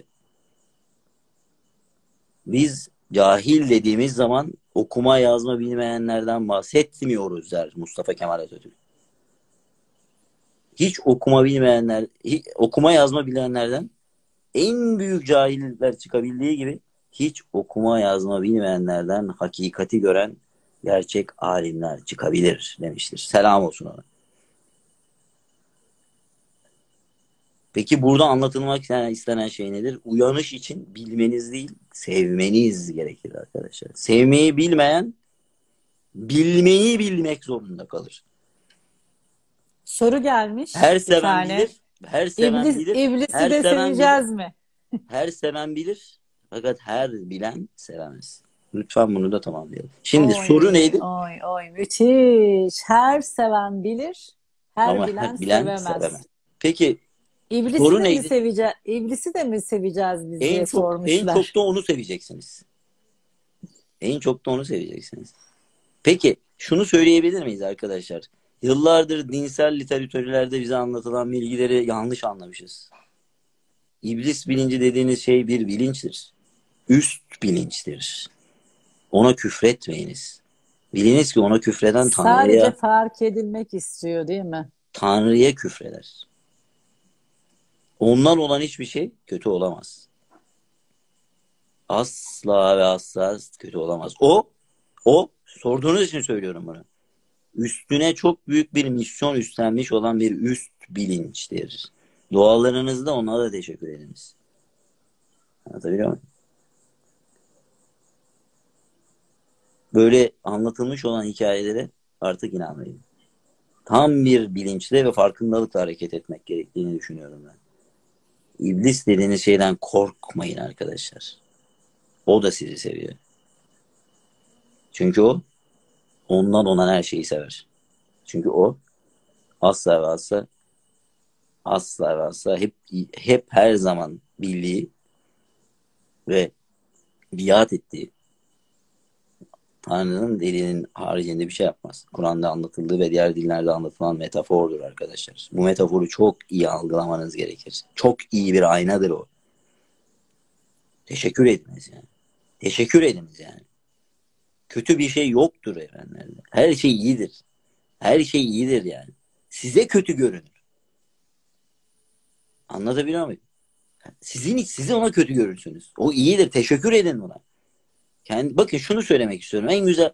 [SPEAKER 2] biz cahil dediğimiz zaman okuma yazma bilmeyenlerden bahsetmiyoruz der Mustafa Kemal Atatürk. hiç okuma bilmeyenler, hiç, okuma yazma bilenlerden en büyük cahiller çıkabildiği gibi hiç okuma yazma bilmeyenlerden hakikati gören gerçek alimler çıkabilir demiştir. Selam olsun ona. Peki burada anlatılmak istenen şey nedir? Uyanış için bilmeniz değil, sevmeniz gerekir arkadaşlar. Sevmeyi bilmeyen, bilmeyi bilmek zorunda kalır.
[SPEAKER 1] Soru gelmiş
[SPEAKER 2] Her
[SPEAKER 1] bir
[SPEAKER 2] seven
[SPEAKER 1] tane.
[SPEAKER 2] bilir, her seven
[SPEAKER 1] İblis,
[SPEAKER 2] bilir,
[SPEAKER 1] iblisi
[SPEAKER 2] her
[SPEAKER 1] de
[SPEAKER 2] seven bilir,
[SPEAKER 1] seveceğiz mi?
[SPEAKER 2] her seven bilir. Fakat her bilen sevemez. Lütfen bunu da tamamlayalım. Şimdi soru
[SPEAKER 1] Oy,
[SPEAKER 2] neydi?
[SPEAKER 1] oy, oy, müthiş. Her seven bilir, her
[SPEAKER 2] Ama
[SPEAKER 1] bilen
[SPEAKER 2] her bilen
[SPEAKER 1] sevemez.
[SPEAKER 2] sevemez. Peki
[SPEAKER 1] İblisi
[SPEAKER 2] soru
[SPEAKER 1] de mi
[SPEAKER 2] neydi?
[SPEAKER 1] seveceğiz, iblisi de mi seveceğiz biz
[SPEAKER 2] En
[SPEAKER 1] diye
[SPEAKER 2] çok en çok
[SPEAKER 1] sormuşlar.
[SPEAKER 2] da onu seveceksiniz. En çok da onu seveceksiniz. Peki şunu söyleyebilir miyiz arkadaşlar? Yıllardır dinsel literatürlerde bize anlatılan bilgileri yanlış anlamışız. İblis bilinci dediğiniz şey bir bilinçtir. Üst bilinçtir. Ona küfretmeyiniz. Biliniz ki ona küfreden
[SPEAKER 1] Sadece
[SPEAKER 2] Tanrı'ya
[SPEAKER 1] fark edilmek istiyor, değil mi?
[SPEAKER 2] Tanrı'ya küfreder. Ondan olan hiçbir şey kötü olamaz. Asla ve asla kötü olamaz. O, o sorduğunuz için söylüyorum bunu. Üstüne çok büyük bir misyon üstlenmiş olan bir üst bilinçtir. Dualarınızda ona da teşekkür ediniz. Anlatabiliyor muyum? Böyle anlatılmış olan hikayelere artık inanmayın. Tam bir bilinçle ve farkındalıkla hareket etmek gerektiğini düşünüyorum ben. İblis dediğiniz şeyden korkmayın arkadaşlar. O da sizi seviyor. Çünkü o ondan olan her şeyi sever. Çünkü o asla ve asla asla ve asla hep hep her zaman bildiği ve biat ettiği Tanrı'nın delinin haricinde bir şey yapmaz. Kur'an'da anlatıldığı ve diğer dinlerde anlatılan metafordur arkadaşlar. Bu metaforu çok iyi algılamanız gerekir. Çok iyi bir aynadır o. Teşekkür ediniz yani. Teşekkür ediniz yani. Kötü bir şey yoktur evrenlerde. Her şey iyidir. Her şey iyidir yani. Size kötü görünür. Anlatabiliyor muyum? Sizin siz ona kötü görürsünüz. O iyidir. Teşekkür edin ona. Kendi, bakın şunu söylemek istiyorum. En güzel.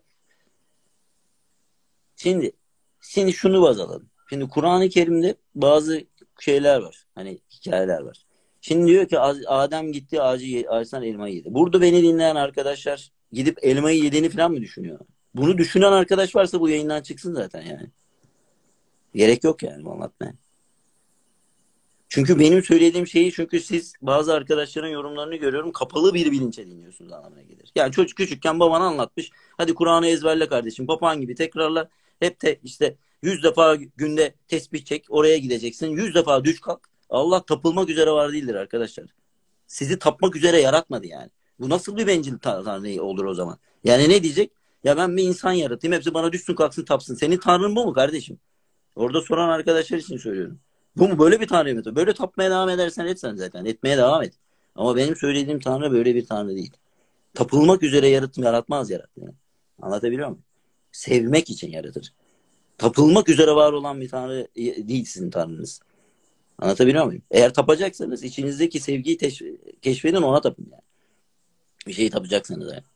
[SPEAKER 2] Şimdi şimdi şunu baz alalım. Şimdi Kur'an-ı Kerim'de bazı şeyler var. Hani hikayeler var. Şimdi diyor ki Adem gitti ağacı ağaçtan elmayı yedi. Burada beni dinleyen arkadaşlar gidip elmayı yediğini falan mı düşünüyor? Bunu düşünen arkadaş varsa bu yayından çıksın zaten yani. Gerek yok yani bu anlatmaya. Çünkü benim söylediğim şeyi çünkü siz bazı arkadaşların yorumlarını görüyorum kapalı bir bilinçle dinliyorsunuz anlamına gelir. Yani çocuk küçükken babana anlatmış. Hadi Kur'an'ı ezberle kardeşim. Papağan gibi tekrarla. Hep te, işte yüz defa günde tesbih çek. Oraya gideceksin. Yüz defa düş kalk. Allah tapılmak üzere var değildir arkadaşlar. Sizi tapmak üzere yaratmadı yani. Bu nasıl bir bencil tanrı olur o zaman? Yani ne diyecek? Ya ben bir insan yaratayım. Hepsi bana düşsün kalksın tapsın. Senin tanrın bu mu kardeşim? Orada soran arkadaşlar için söylüyorum. Bu mu böyle bir tanrı mı? Böyle tapmaya devam edersen et sen zaten. Etmeye devam et. Ama benim söylediğim tanrı böyle bir tanrı değil. Tapılmak üzere yaratım yaratmaz yarattı. Yani. Anlatabiliyor muyum? Sevmek için yaratır. Tapılmak üzere var olan bir tanrı değil sizin tanrınız. Anlatabiliyor muyum? Eğer tapacaksanız içinizdeki sevgiyi keşfedin ona tapın yani. Bir şeyi tapacaksanız yani.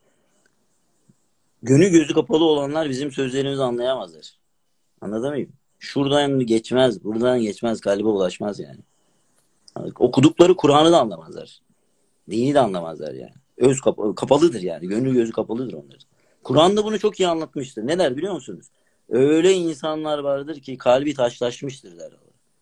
[SPEAKER 2] Gönül gözü kapalı olanlar bizim sözlerimizi anlayamazlar. Anladın mı? Şuradan geçmez, buradan geçmez, kalbe ulaşmaz yani. Okudukları Kur'an'ı da anlamazlar. Dini de anlamazlar yani. Öz kap- kapalıdır yani. Gönül gözü kapalıdır onların. Kur'an da bunu çok iyi anlatmıştır. Ne der biliyor musunuz? Öyle insanlar vardır ki kalbi taşlaşmıştır der.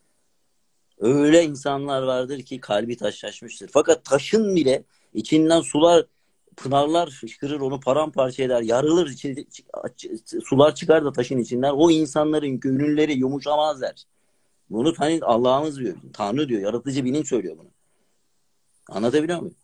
[SPEAKER 2] Öyle insanlar vardır ki kalbi taşlaşmıştır. Fakat taşın bile içinden sular, pınarlar fışkırır, onu paramparça eder, yarılır, içi, sular çıkar da taşın içinden. O insanların gönülleri yumuşamaz der. Bunu hani Allah'ımız diyor, Tanrı diyor, yaratıcı bilinç söylüyor bunu. Anlatabiliyor muyum?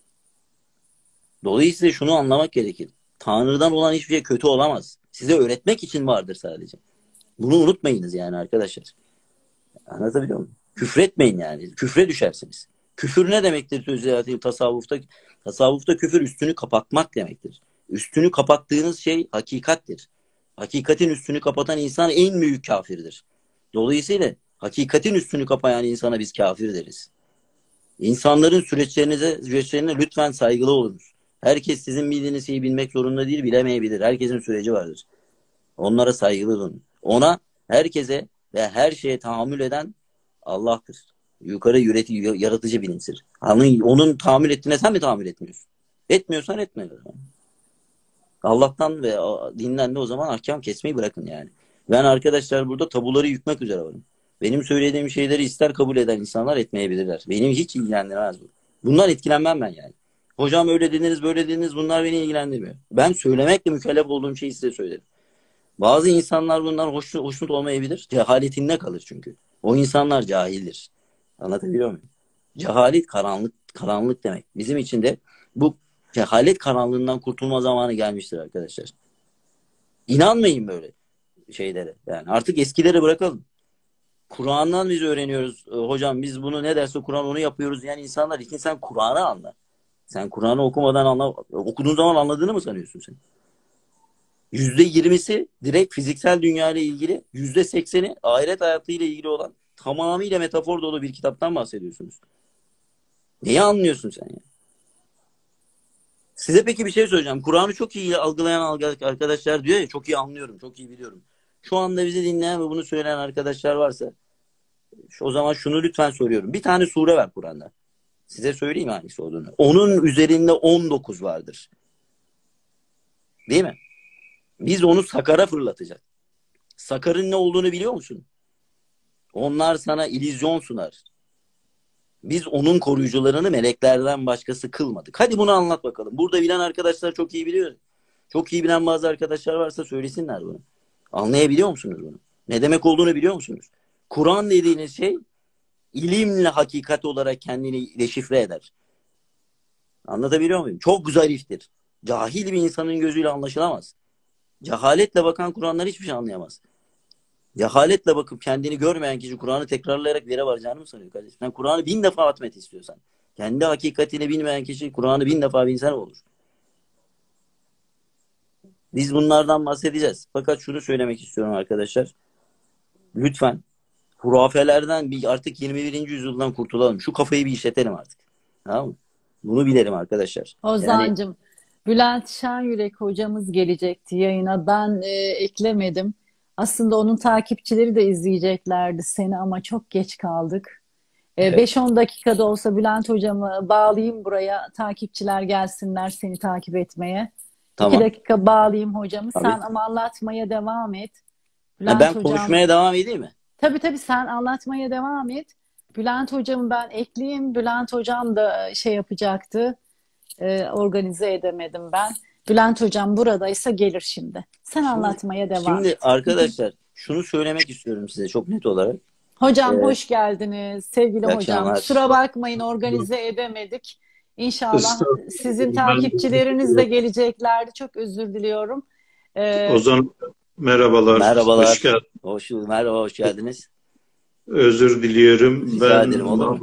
[SPEAKER 2] Dolayısıyla şunu anlamak gerekir. Tanrı'dan olan hiçbir şey kötü olamaz. Size öğretmek için vardır sadece. Bunu unutmayınız yani arkadaşlar. Anlatabiliyor muyum? Küfretmeyin yani. Küfre düşersiniz. Küfür ne demektir sözlü tasavvufta? Tasavvufta küfür üstünü kapatmak demektir. Üstünü kapattığınız şey hakikattir. Hakikatin üstünü kapatan insan en büyük kafirdir. Dolayısıyla Hakikatin üstünü kapayan insana biz kafir deriz. İnsanların süreçlerinize, süreçlerine lütfen saygılı olunuz. Herkes sizin bildiğiniz şeyi bilmek zorunda değil, bilemeyebilir. Herkesin süreci vardır. Onlara saygılı olun. Ona, herkese ve her şeye tahammül eden Allah'tır. Yukarı yüreti, yaratıcı bilinçtir. Onun, onun tahammül ettiğine sen mi tahammül etmiyorsun? Etmiyorsan etme. Allah'tan ve dinden de o zaman ahkam kesmeyi bırakın yani. Ben arkadaşlar burada tabuları yıkmak üzere varım. Benim söylediğim şeyleri ister kabul eden insanlar etmeyebilirler. Benim hiç ilgilendirmez bu. Bundan etkilenmem ben yani. Hocam öyle dediniz, böyle dediniz, bunlar beni ilgilendirmiyor. Ben söylemekle mükellef olduğum şeyi size söylerim. Bazı insanlar bundan hoşnut, hoşnut olmayabilir. Cehaletinde kalır çünkü. O insanlar cahildir. Anlatabiliyor muyum? Cehalet karanlık, karanlık demek. Bizim için de bu cehalet karanlığından kurtulma zamanı gelmiştir arkadaşlar. İnanmayın böyle şeylere. Yani artık eskileri bırakalım. Kur'an'dan biz öğreniyoruz. Hocam biz bunu ne derse Kur'an onu yapıyoruz. Yani insanlar için sen Kur'an'ı anla. Sen Kur'an'ı okumadan anla. Okuduğun zaman anladığını mı sanıyorsun sen? Yüzde yirmisi direkt fiziksel dünya ile ilgili. Yüzde sekseni ahiret hayatıyla ilgili olan tamamıyla metafor dolu bir kitaptan bahsediyorsunuz. Neyi anlıyorsun sen ya? Size peki bir şey söyleyeceğim. Kur'an'ı çok iyi algılayan arkadaşlar diyor ya, çok iyi anlıyorum, çok iyi biliyorum. Şu anda bizi dinleyen ve bunu söyleyen arkadaşlar varsa o zaman şunu lütfen soruyorum. Bir tane sure var Kur'an'da. Size söyleyeyim hangisi olduğunu. Onun üzerinde on dokuz vardır. Değil mi? Biz onu Sakar'a fırlatacağız. Sakar'ın ne olduğunu biliyor musun? Onlar sana illüzyon sunar. Biz onun koruyucularını meleklerden başkası kılmadık. Hadi bunu anlat bakalım. Burada bilen arkadaşlar çok iyi biliyor. Çok iyi bilen bazı arkadaşlar varsa söylesinler bunu. Anlayabiliyor musunuz bunu? Ne demek olduğunu biliyor musunuz? Kur'an dediğiniz şey ilimle hakikat olarak kendini deşifre eder. Anlatabiliyor muyum? Çok zariftir. Cahil bir insanın gözüyle anlaşılamaz. Cehaletle bakan Kur'an'dan hiçbir şey anlayamaz. Cehaletle bakıp kendini görmeyen kişi Kur'an'ı tekrarlayarak bir yere varacağını mı sanıyor kardeşim? Sen Kur'an'ı bin defa atmet istiyorsan. Kendi hakikatini bilmeyen kişi Kur'an'ı bin defa bilsen olur. Biz bunlardan bahsedeceğiz. Fakat şunu söylemek istiyorum arkadaşlar. Lütfen hurafelerden bir artık yirmi birinci yüzyıldan kurtulalım. Şu kafayı bir işletelim artık. Tamam mı? Bunu bilelim arkadaşlar.
[SPEAKER 1] Ozan'cığım,
[SPEAKER 2] Yani,
[SPEAKER 1] Bülent Şenyürek hocamız gelecekti yayına. Ben e, eklemedim. Aslında onun takipçileri de izleyeceklerdi seni ama çok geç kaldık. E,
[SPEAKER 2] evet,
[SPEAKER 1] beş on dakikada olsa Bülent hocamı bağlayayım buraya. Takipçiler gelsinler seni takip etmeye. İki
[SPEAKER 2] tamam.
[SPEAKER 1] dakika bağlayayım hocamı.
[SPEAKER 2] Tabii.
[SPEAKER 1] Sen ama anlatmaya devam et.
[SPEAKER 2] Ha, ben
[SPEAKER 1] Bülent hocam,
[SPEAKER 2] konuşmaya devam edeyim mi?
[SPEAKER 1] tabii tabii sen anlatmaya devam et. Bülent hocamı ben ekleyeyim. Bülent hocam da şey yapacaktı. E, organize edemedim ben. Bülent hocam buradaysa gelir şimdi. Sen
[SPEAKER 2] Şimdi,
[SPEAKER 1] anlatmaya devam
[SPEAKER 2] şimdi
[SPEAKER 1] et.
[SPEAKER 2] arkadaşlar şunu söylemek istiyorum size çok net olarak.
[SPEAKER 1] Hocam
[SPEAKER 2] Ee,
[SPEAKER 1] hoş geldiniz. Sevgili
[SPEAKER 2] iyi
[SPEAKER 1] hocam.
[SPEAKER 2] akşamlar.
[SPEAKER 1] Kusura bakmayın organize edemedik. İnşallah sizin
[SPEAKER 3] Estağfurullah.
[SPEAKER 1] takipçileriniz de geleceklerdi. Çok özür diliyorum. Ee,
[SPEAKER 3] Ozan merhabalar, hoş
[SPEAKER 2] Merhabalar.
[SPEAKER 3] geldin.
[SPEAKER 2] Hoş, merhaba, hoş geldiniz.
[SPEAKER 3] Özür diliyorum.
[SPEAKER 2] Rica ederim,
[SPEAKER 3] Ben
[SPEAKER 2] olur mu?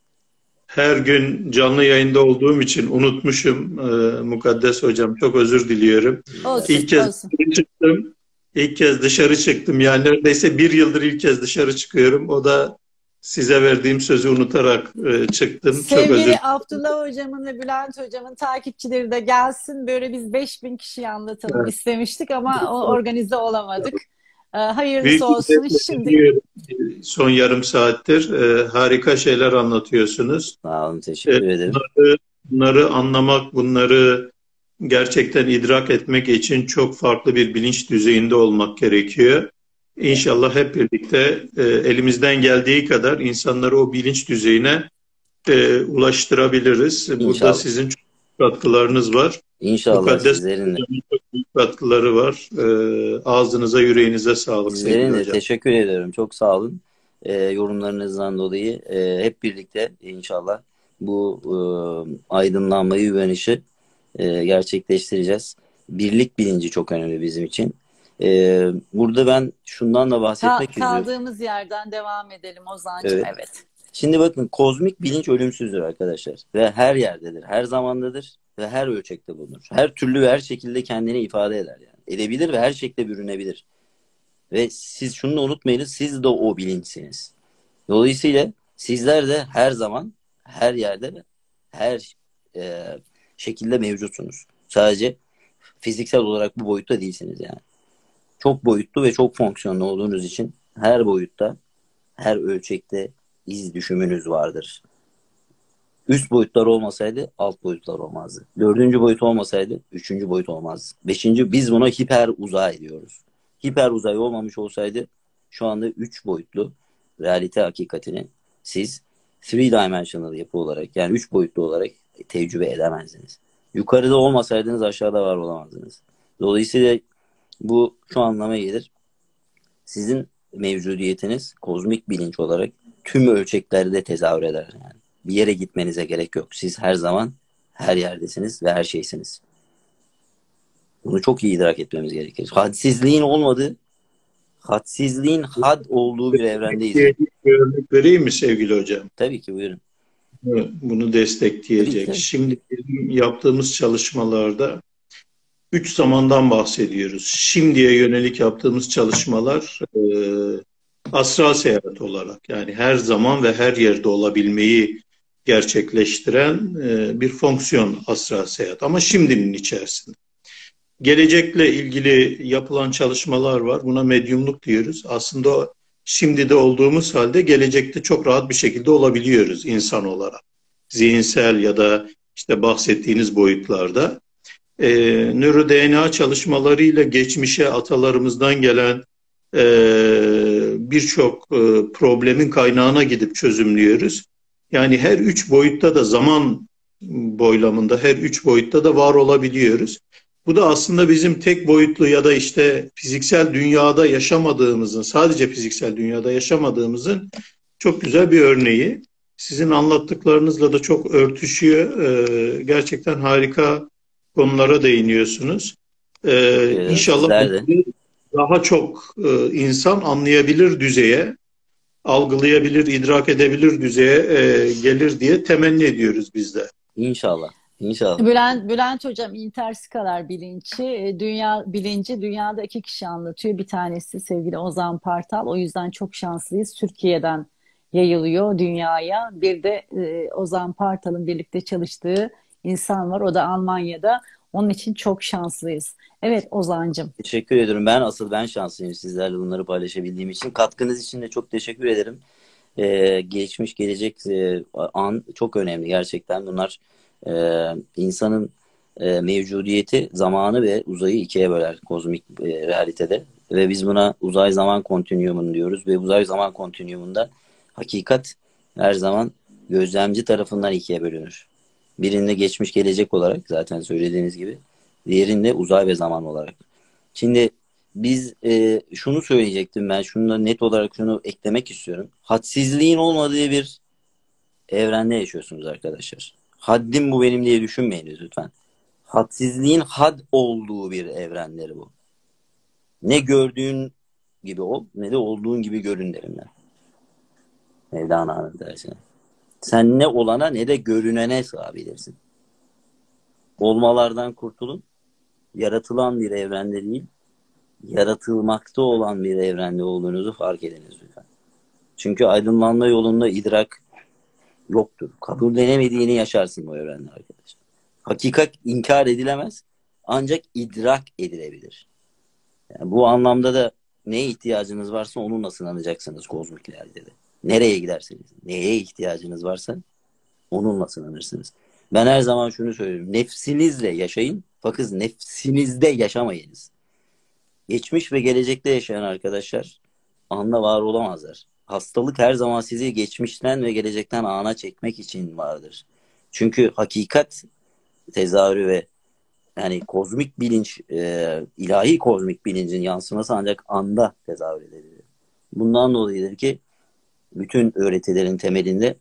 [SPEAKER 3] her gün canlı yayında olduğum için unutmuşum. Ee, Mukaddes hocam çok özür diliyorum.
[SPEAKER 1] olsun,
[SPEAKER 3] İlk kez
[SPEAKER 1] olsun.
[SPEAKER 3] dışarı çıktım. İlk kez dışarı çıktım. Yani neredeyse bir yıldır ilk kez dışarı çıkıyorum. O da size verdiğim sözü unutarak e, çıktım. Çok özür
[SPEAKER 1] Sevgili
[SPEAKER 3] dilerim.
[SPEAKER 1] Abdullah hocamın ve Bülent hocamın takipçileri de gelsin. Böyle biz beş bin kişiyi anlatalım istemiştik ama o organize olamadık. Ee, hayırlısı
[SPEAKER 3] Büyük bir
[SPEAKER 1] olsun.
[SPEAKER 3] zevkle
[SPEAKER 1] Şimdi
[SPEAKER 3] dinliyorum. Son yarım saattir e, harika şeyler anlatıyorsunuz.
[SPEAKER 2] Sağ olun,
[SPEAKER 3] E,
[SPEAKER 2] teşekkür ederim.
[SPEAKER 3] bunları, bunları anlamak, bunları gerçekten idrak etmek için çok farklı bir bilinç düzeyinde olmak gerekiyor. İnşallah hep birlikte e, elimizden geldiği kadar insanları o bilinç düzeyine e, ulaştırabiliriz. Burada
[SPEAKER 2] İnşallah.
[SPEAKER 3] sizin çok katkılarınız var.
[SPEAKER 2] İnşallah
[SPEAKER 3] Mukaddes
[SPEAKER 2] sizlerin de.
[SPEAKER 3] hocamın çok büyük katkıları var. E, ağzınıza, yüreğinize sağlık sevgili
[SPEAKER 2] Sizlerin de
[SPEAKER 3] hocam.
[SPEAKER 2] teşekkür ediyorum. Çok sağ olun. Ee, yorumlarınızdan dolayı e, hep birlikte inşallah bu e, aydınlanmayı, uyanışı e, gerçekleştireceğiz. Birlik bilinci çok önemli bizim için. E, burada ben şundan da
[SPEAKER 1] ka-
[SPEAKER 2] bahsetmek istiyorum.
[SPEAKER 1] kaldığımız yerden devam edelim Ozan'cığım.
[SPEAKER 2] Evet.
[SPEAKER 1] Evet.
[SPEAKER 2] Şimdi bakın, kozmik bilinç ölümsüzdür arkadaşlar. Ve her yerdedir, her zamandadır ve her ölçekte bulunur. Her türlü ve her şekilde kendini ifade eder yani. Edebilir ve her şekilde bürünebilir. Ve siz şunu da unutmayınız, siz de o bilinçsiniz. Dolayısıyla sizler de her zaman, her yerde, her e, şekilde mevcutsunuz. Sadece fiziksel olarak bu boyutta değilsiniz yani. Çok boyutlu ve çok fonksiyonlu olduğunuz için her boyutta, her ölçekte iz düşümünüz vardır. Üst boyutlar olmasaydı alt boyutlar olmazdı. Dördüncü boyut olmasaydı üçüncü boyut olmazdı. Beşinci, biz buna hiper uzay diyoruz. Hiper uzay olmamış olsaydı şu anda üç boyutlu realite hakikatini siz three dimensional yapı olarak, yani üç boyutlu olarak tecrübe edemezdiniz. Yukarıda olmasaydınız aşağıda var olamazdınız. Dolayısıyla bu şu anlama gelir. Sizin mevcudiyetiniz kozmik bilinç olarak tüm ölçeklerde tezahür eder yani. Bir yere gitmenize gerek yok. Siz her zaman her yerdesiniz ve her şeysiniz. Bunu çok iyi idrak etmemiz gerekir. Hadsizliğin olmadığı, hadsizliğin had olduğu bir evrendeyiz. Yani.
[SPEAKER 3] Bir örnek vereyim mi sevgili hocam?
[SPEAKER 2] Tabii ki, buyurun.
[SPEAKER 3] Bunu destekleyecek.
[SPEAKER 2] Tabii, tabii.
[SPEAKER 3] Şimdi bizim yaptığımız çalışmalarda üç zamandan bahsediyoruz. Şimdiye yönelik yaptığımız çalışmalar e, astral seyahat olarak, yani her zaman ve her yerde olabilmeyi gerçekleştiren e, bir fonksiyon astral seyahat. Ama şimdinin içerisinde. Gelecekle ilgili yapılan çalışmalar var. Buna medyumluk diyoruz. Aslında şimdi de olduğumuz halde gelecekte çok rahat bir şekilde olabiliyoruz insan olarak. Zihinsel ya da işte bahsettiğiniz boyutlarda. Ee, nöro-D N A çalışmalarıyla geçmişe atalarımızdan gelen e, birçok e, problemin kaynağına gidip çözümlüyoruz. Yani her üç boyutta da, zaman boylamında her üç boyutta da var olabiliyoruz. Bu da aslında bizim tek boyutlu ya da işte fiziksel dünyada yaşamadığımızın, sadece fiziksel dünyada yaşamadığımızın çok güzel bir örneği. Sizin anlattıklarınızla da çok örtüşüyor. Ee, gerçekten harika konulara değiniyorsunuz. Ee, İnşallah daha çok e, insan anlayabilir düzeye, algılayabilir, idrak edebilir düzeye e, gelir diye temenni ediyoruz biz de.
[SPEAKER 2] İnşallah. İnşallah.
[SPEAKER 1] Bülent, Bülent Hocam, interskalar bilinci, e, dünya bilinci dünyada iki kişi anlatıyor. Bir tanesi sevgili Ozan Partal. O yüzden çok şanslıyız. Türkiye'den yayılıyor dünyaya. Bir de e, Ozan Partal'ın birlikte çalıştığı insan var. O da Almanya'da. Onun için çok şanslıyız. Evet Ozan'cığım.
[SPEAKER 2] Teşekkür ederim. Ben asıl ben şanslıyım sizlerle bunları paylaşabildiğim için. Katkınız için de çok teşekkür ederim. Ee, geçmiş gelecek e, an çok önemli gerçekten. Bunlar e, insanın e, mevcudiyeti zamanı ve uzayı ikiye böler kozmik e, realitede. Ve biz buna uzay zaman kontinüumu diyoruz. Ve uzay zaman kontinüumunda hakikat her zaman gözlemci tarafından ikiye bölünür. Birinde geçmiş gelecek olarak zaten söylediğiniz gibi. Diğerinde uzay ve zaman olarak. Şimdi biz e, şunu söyleyecektim ben. Şunu da net olarak şunu eklemek istiyorum. Hadsizliğin olmadığı bir evrende yaşıyorsunuz arkadaşlar. Haddim bu benim diye düşünmeyiniz lütfen. Hadsizliğin had olduğu bir evrenleri bu. Ne gördüğün gibi ol, ne de olduğun gibi görün derim ben. Mevlana'nın dersine. Sen ne olana ne de görünene sığabilirsin. Olmalardan kurtulun. Yaratılan bir evrende değil, yaratılmakta olan bir evrende olduğunuzu fark ediniz lütfen. Çünkü aydınlanma yolunda idrak yoktur. Kabullenemediğini yaşarsın bu evrende arkadaşlar. Hakikat inkar edilemez, ancak idrak edilebilir. Yani bu anlamda da neye ihtiyacınız varsa onunla sınanacaksınız kozmik realitede. Nereye giderseniz, neye ihtiyacınız varsa onunla sınanırsınız. Ben her zaman şunu söylüyorum. Nefsinizle yaşayın, fakat nefsinizde yaşamayınız. Geçmiş ve gelecekte yaşayan arkadaşlar anda var olamazlar. Hastalık her zaman sizi geçmişten ve gelecekten ana çekmek için vardır. Çünkü hakikat tezahürü ve yani kozmik bilinç, e, ilahi kozmik bilincin yansıması ancak anda tezahür edebilir. Bundan dolayıdır ki bütün öğretilerin temelinde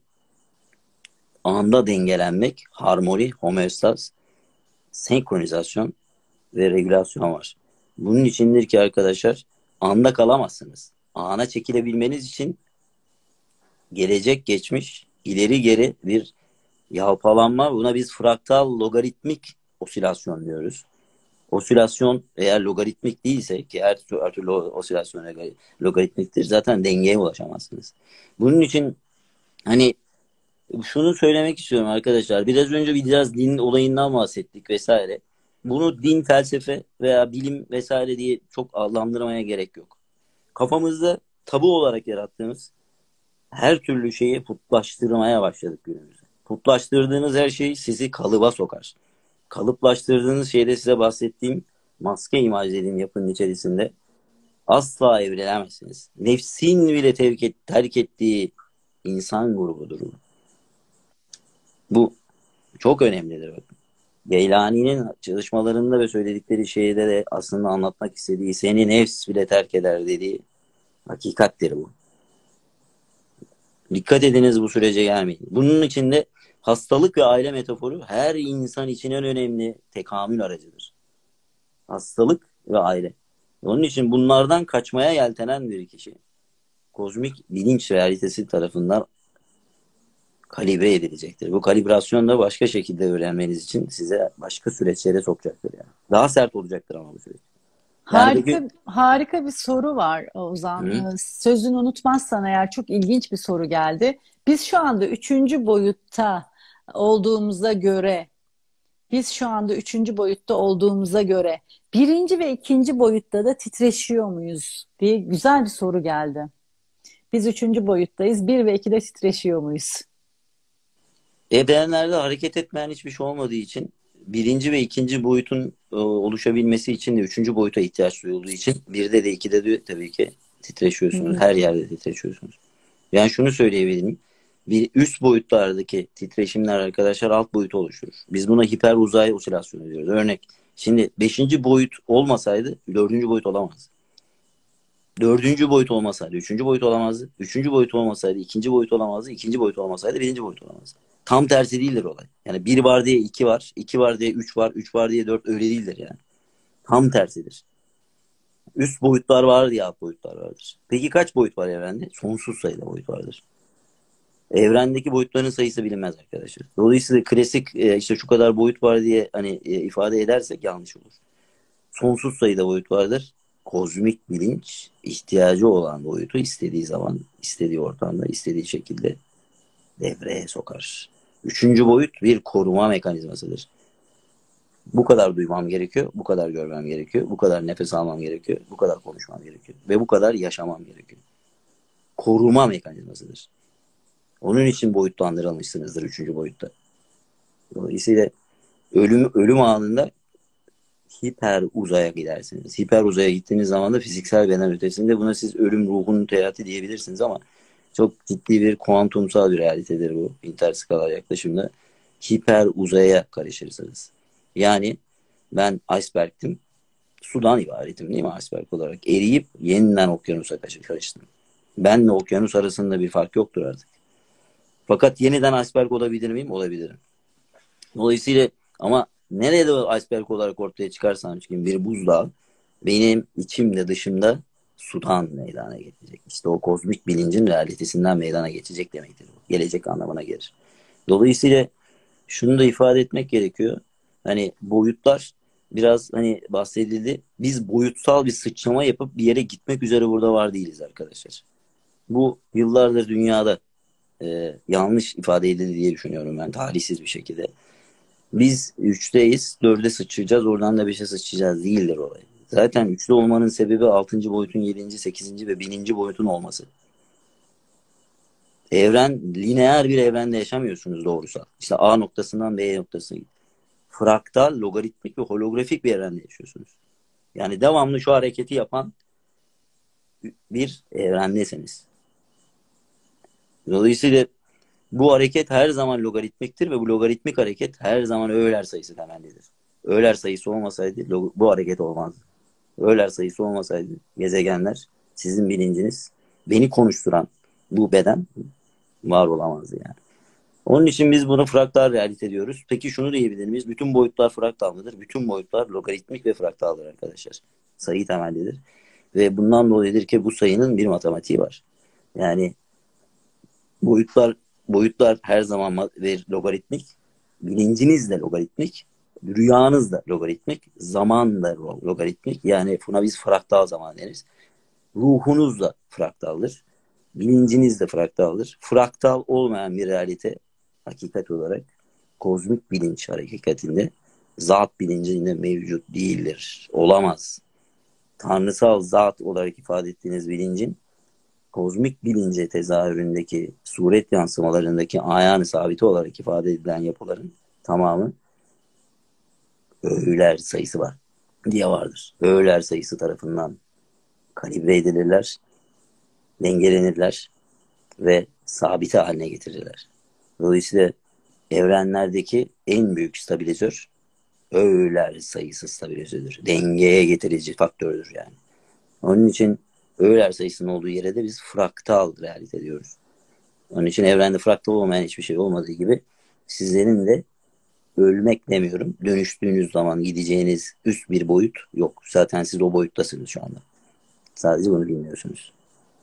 [SPEAKER 2] anda dengelenmek, harmoni, homeostaz, senkronizasyon ve regülasyon var. Bunun içindir ki arkadaşlar anda kalamazsınız. Ana çekilebilmeniz için gelecek, geçmiş, ileri geri bir yalpalanma, buna biz fraktal logaritmik osilasyon diyoruz. Osilasyon eğer logaritmik değilse, ki her türlü, her türlü osilasyon logaritmiktir, zaten dengeye ulaşamazsınız. Bunun için hani şunu söylemek istiyorum arkadaşlar. Biraz önce biraz din olayından bahsettik vesaire. Bunu din, felsefe veya bilim vesaire diye çok adlandırmaya gerek yok. Kafamızda tabu olarak yarattığımız her türlü şeyi putlaştırmaya başladık günümüzde. Putlaştırdığınız her şey sizi kalıba sokar. Kalıplaştırdığınız şeyde size bahsettiğim maske imaj dediğim yapının içerisinde asla evrilemezsiniz. Nefsin bile terk, et, terk ettiği insan grubudur bu. Bu çok önemlidir. Bakın. Geylani'nin çalışmalarında ve söyledikleri şeyde de aslında anlatmak istediği seni nefs bile terk eder dediği hakikattir bu. Dikkat ediniz, bu sürece gelmeyin. Bunun içinde hastalık ve aile metaforu her insan için en önemli tekamül aracıdır. Hastalık ve aile. Onun için bunlardan kaçmaya yeltenen bir kişi kozmik bilinç realitesi tarafından kalibre edilecektir. Bu kalibrasyon da başka şekilde öğrenmeniz için size başka süreçlere sokacaktır yani. Daha sert olacaktır ama bu süreç. Yani
[SPEAKER 1] Harika,
[SPEAKER 2] peki,
[SPEAKER 1] harika bir soru var Ozan.
[SPEAKER 2] hı?
[SPEAKER 1] Ee, Sözünü unutmazsan eğer, çok ilginç bir soru geldi. Biz şu anda üçüncü boyutta olduğumuza göre, biz şu anda üçüncü boyutta olduğumuza göre birinci ve ikinci boyutta da titreşiyor muyuz diye güzel bir soru geldi. Biz üçüncü boyuttayız, bir ve ikide titreşiyor muyuz?
[SPEAKER 2] Evrenlerde hareket etmeyen hiçbir şey olmadığı için birinci ve ikinci boyutun e, oluşabilmesi için de üçüncü boyuta ihtiyaç duyulduğu için birde de ikide de tabii ki
[SPEAKER 1] Hı
[SPEAKER 2] titreşiyorsunuz.
[SPEAKER 1] hı.
[SPEAKER 2] Her yerde titreşiyorsunuz. Yani şunu söyleyebilirim. Bir üst boyutlardaki titreşimler arkadaşlar alt boyutu oluşturur. Biz buna hiper uzay osilasyonu diyoruz. Örnek, şimdi beşinci boyut olmasaydı dördüncü boyut olamaz. Dördüncü boyut olmasaydı üçüncü boyut olamazdı. Üçüncü boyut olmasaydı ikinci boyut olamazdı. İkinci boyut olmasaydı birinci boyut olamazdı. Tam tersi değildir olay. Yani bir var diye iki var. iki var diye üç var. Üç var diye dört, öyle değildir yani. Tam tersidir. Üst boyutlar var diye alt boyutlar vardır. Peki kaç boyut var evrende? Sonsuz sayıda boyut vardır. Evrendeki boyutların sayısı bilinmez arkadaşlar. Dolayısıyla klasik e, işte şu kadar boyut var diye hani e, ifade edersek yanlış olur. Sonsuz sayıda boyut vardır. Kozmik bilinç ihtiyacı olan boyutu istediği zaman, istediği ortamda, istediği şekilde devreye sokar. Üçüncü boyut bir koruma mekanizmasıdır. Bu kadar duymam gerekiyor, bu kadar görmem gerekiyor, bu kadar nefes almam gerekiyor, bu kadar konuşmam gerekiyor ve bu kadar yaşamam gerekiyor. Koruma mekanizmasıdır. Onun için boyutlandırılmışsınızdır üçüncü boyutta. Dolayısıyla ölüm ölüm anında hiper uzaya gidersiniz. Hiper uzaya gittiğiniz zaman da fiziksel beden ötesinde buna siz ölüm ruhunun teyati diyebilirsiniz ama çok ciddi bir kuantumsal bir realitedir bu interskalar yaklaşımda. Hiper uzaya karışırsınız. Yani ben iceberg'tim. Sudan ibaretim değil mi iceberg olarak? Eriyip yeniden okyanusa karıştım. Benle okyanus arasında bir fark yoktur artık. Fakat yeniden iceberg olabilir miyim? Olabilirim. Dolayısıyla ama nerede o iceberg olarak ortaya çıkarsam çıkayım bir buzdağı benim içimde dışımda sudan meydana geçecek. İşte o kozmik bilincin realitesinden meydana geçecek demektir. Gelecek anlamına gelir. Dolayısıyla şunu da ifade etmek gerekiyor. Hani boyutlar biraz hani bahsedildi. Biz boyutsal bir sıçrama yapıp bir yere gitmek üzere burada var değiliz arkadaşlar. Bu yıllardır dünyada e, yanlış ifade edildi diye düşünüyorum ben, talihsiz bir şekilde. Biz üçteyiz, dörde sıçrayacağız, oradan da beşe sıçrayacağız değildir olay. Zaten üçlü olmanın sebebi altıncı boyutun, yedinci, sekizinci ve bininci boyutun olması. Evren, lineer bir evrende yaşamıyorsunuz doğrusu. İşte A noktasından B noktasına git. Fraktal, logaritmik ve holografik bir evrende yaşıyorsunuz. Yani devamlı şu hareketi yapan bir evrendesiniz. Dolayısıyla bu hareket her zaman logaritmiktir ve bu logaritmik hareket her zaman öğeler sayısı temellidir. Öğeler sayısı olmasaydı bu hareket olmazdı. Öğeler sayısı olmasaydı gezegenler, sizin bilinciniz, beni konuşturan bu beden var olamazdı yani. Onun için biz bunu fraktal realite diyoruz. Peki şunu diyebilir miyiz? Bütün boyutlar fraktal mıdır? Bütün boyutlar logaritmik ve fraktaldır arkadaşlar. Sayı temellidir. Ve bundan dolayıdır ki bu sayının bir matematiği var. Yani boyutlar boyutlar her zaman bir logaritmik. Bilinciniz de logaritmik. Rüyanız da logaritmik, zaman da logaritmik. Yani buna biz fraktal zaman deriz. Ruhunuz da fraktaldır. Bilinciniz de fraktaldır. Fraktal olmayan bir realite hakikat olarak kozmik bilinç hakikatinde zat bilincinde mevcut değildir. Olamaz. Tanrısal zat olarak ifade ettiğiniz bilincin kozmik bilince tezahüründeki suret yansımalarındaki ayağını sabiti olarak ifade edilen yapıların tamamı öğüler sayısı var diye vardır. Öğüler sayısı tarafından kalibre edilirler, dengelenirler ve sabite haline getirirler. Dolayısıyla evrenlerdeki en büyük stabilizör öğüler sayısı stabilizördür. Dengeye getirici faktördür yani. Onun için öğüler sayısının olduğu yere de biz fraktal realite diyoruz. Onun için evrende fraktal olmayan hiçbir şey olmadığı gibi sizlerin de ölmek demiyorum. Dönüştüğünüz zaman gideceğiniz üst bir boyut yok. Zaten siz o boyuttasınız şu anda. Sadece bunu bilmiyorsunuz.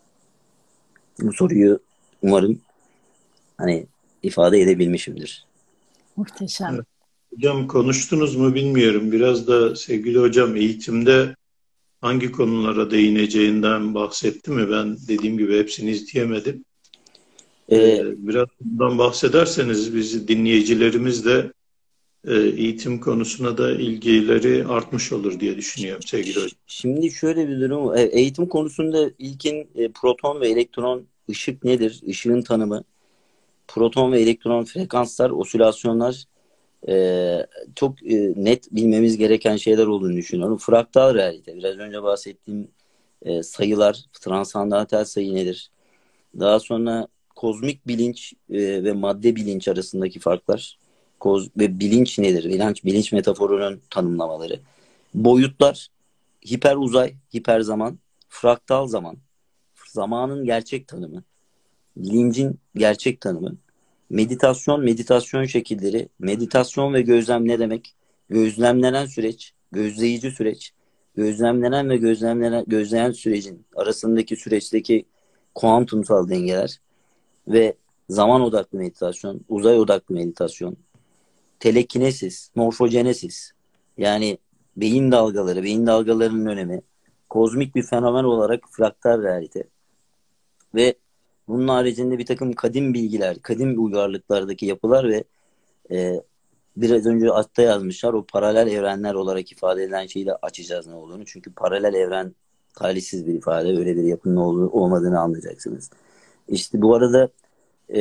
[SPEAKER 2] Bu soruyu umarım hani ifade edebilmişimdir.
[SPEAKER 1] Muhteşem.
[SPEAKER 3] Evet. Hocam konuştunuz mu bilmiyorum. Biraz da sevgili hocam eğitimde hangi konulara değineceğinden bahsetti mi? Ben dediğim gibi hepsini izleyemedim. Ee, biraz bundan bahsederseniz biz dinleyicilerimiz de e, eğitim konusuna da ilgileri artmış olur diye düşünüyorum sevgili hocam.
[SPEAKER 2] Şimdi şöyle bir durum. Eğitim konusunda ilkin e, proton ve elektron ışık nedir? Işığın tanımı. Proton ve elektron frekanslar, osilasyonlar e, çok e, net bilmemiz gereken şeyler olduğunu düşünüyorum. Fraktal realite. Biraz önce bahsettiğim e, sayılar, transandantal sayı nedir? Daha sonra kozmik bilinç e, ve madde bilinç arasındaki farklar. Koz ve bilinç nedir? Bilinç, bilinç metaforunun tanımlamaları. Boyutlar, hiper uzay, hiper zaman, fraktal zaman, zamanın gerçek tanımı, bilincin gerçek tanımı, meditasyon, meditasyon şekilleri, meditasyon ve gözlem ne demek? Gözlemlenen süreç, gözleyici süreç, gözlemlenen ve gözlemlenen, gözleyen sürecin arasındaki süreçteki kuantumsal dengeler ve zaman odaklı meditasyon, uzay odaklı meditasyon, telekinesis, morfogenesis, yani beyin dalgaları, beyin dalgalarının önemi, kozmik bir fenomen olarak fraktal realite ve bunun haricinde bir takım kadim bilgiler, kadim uygarlıklardaki yapılar ve e, biraz önce altta yazmışlar o paralel evrenler olarak ifade edilen şeyi de açacağız ne olduğunu. Çünkü paralel evren talihsiz bir ifade, öyle bir yapının olduğu, olmadığını anlayacaksınız. İşte bu arada e,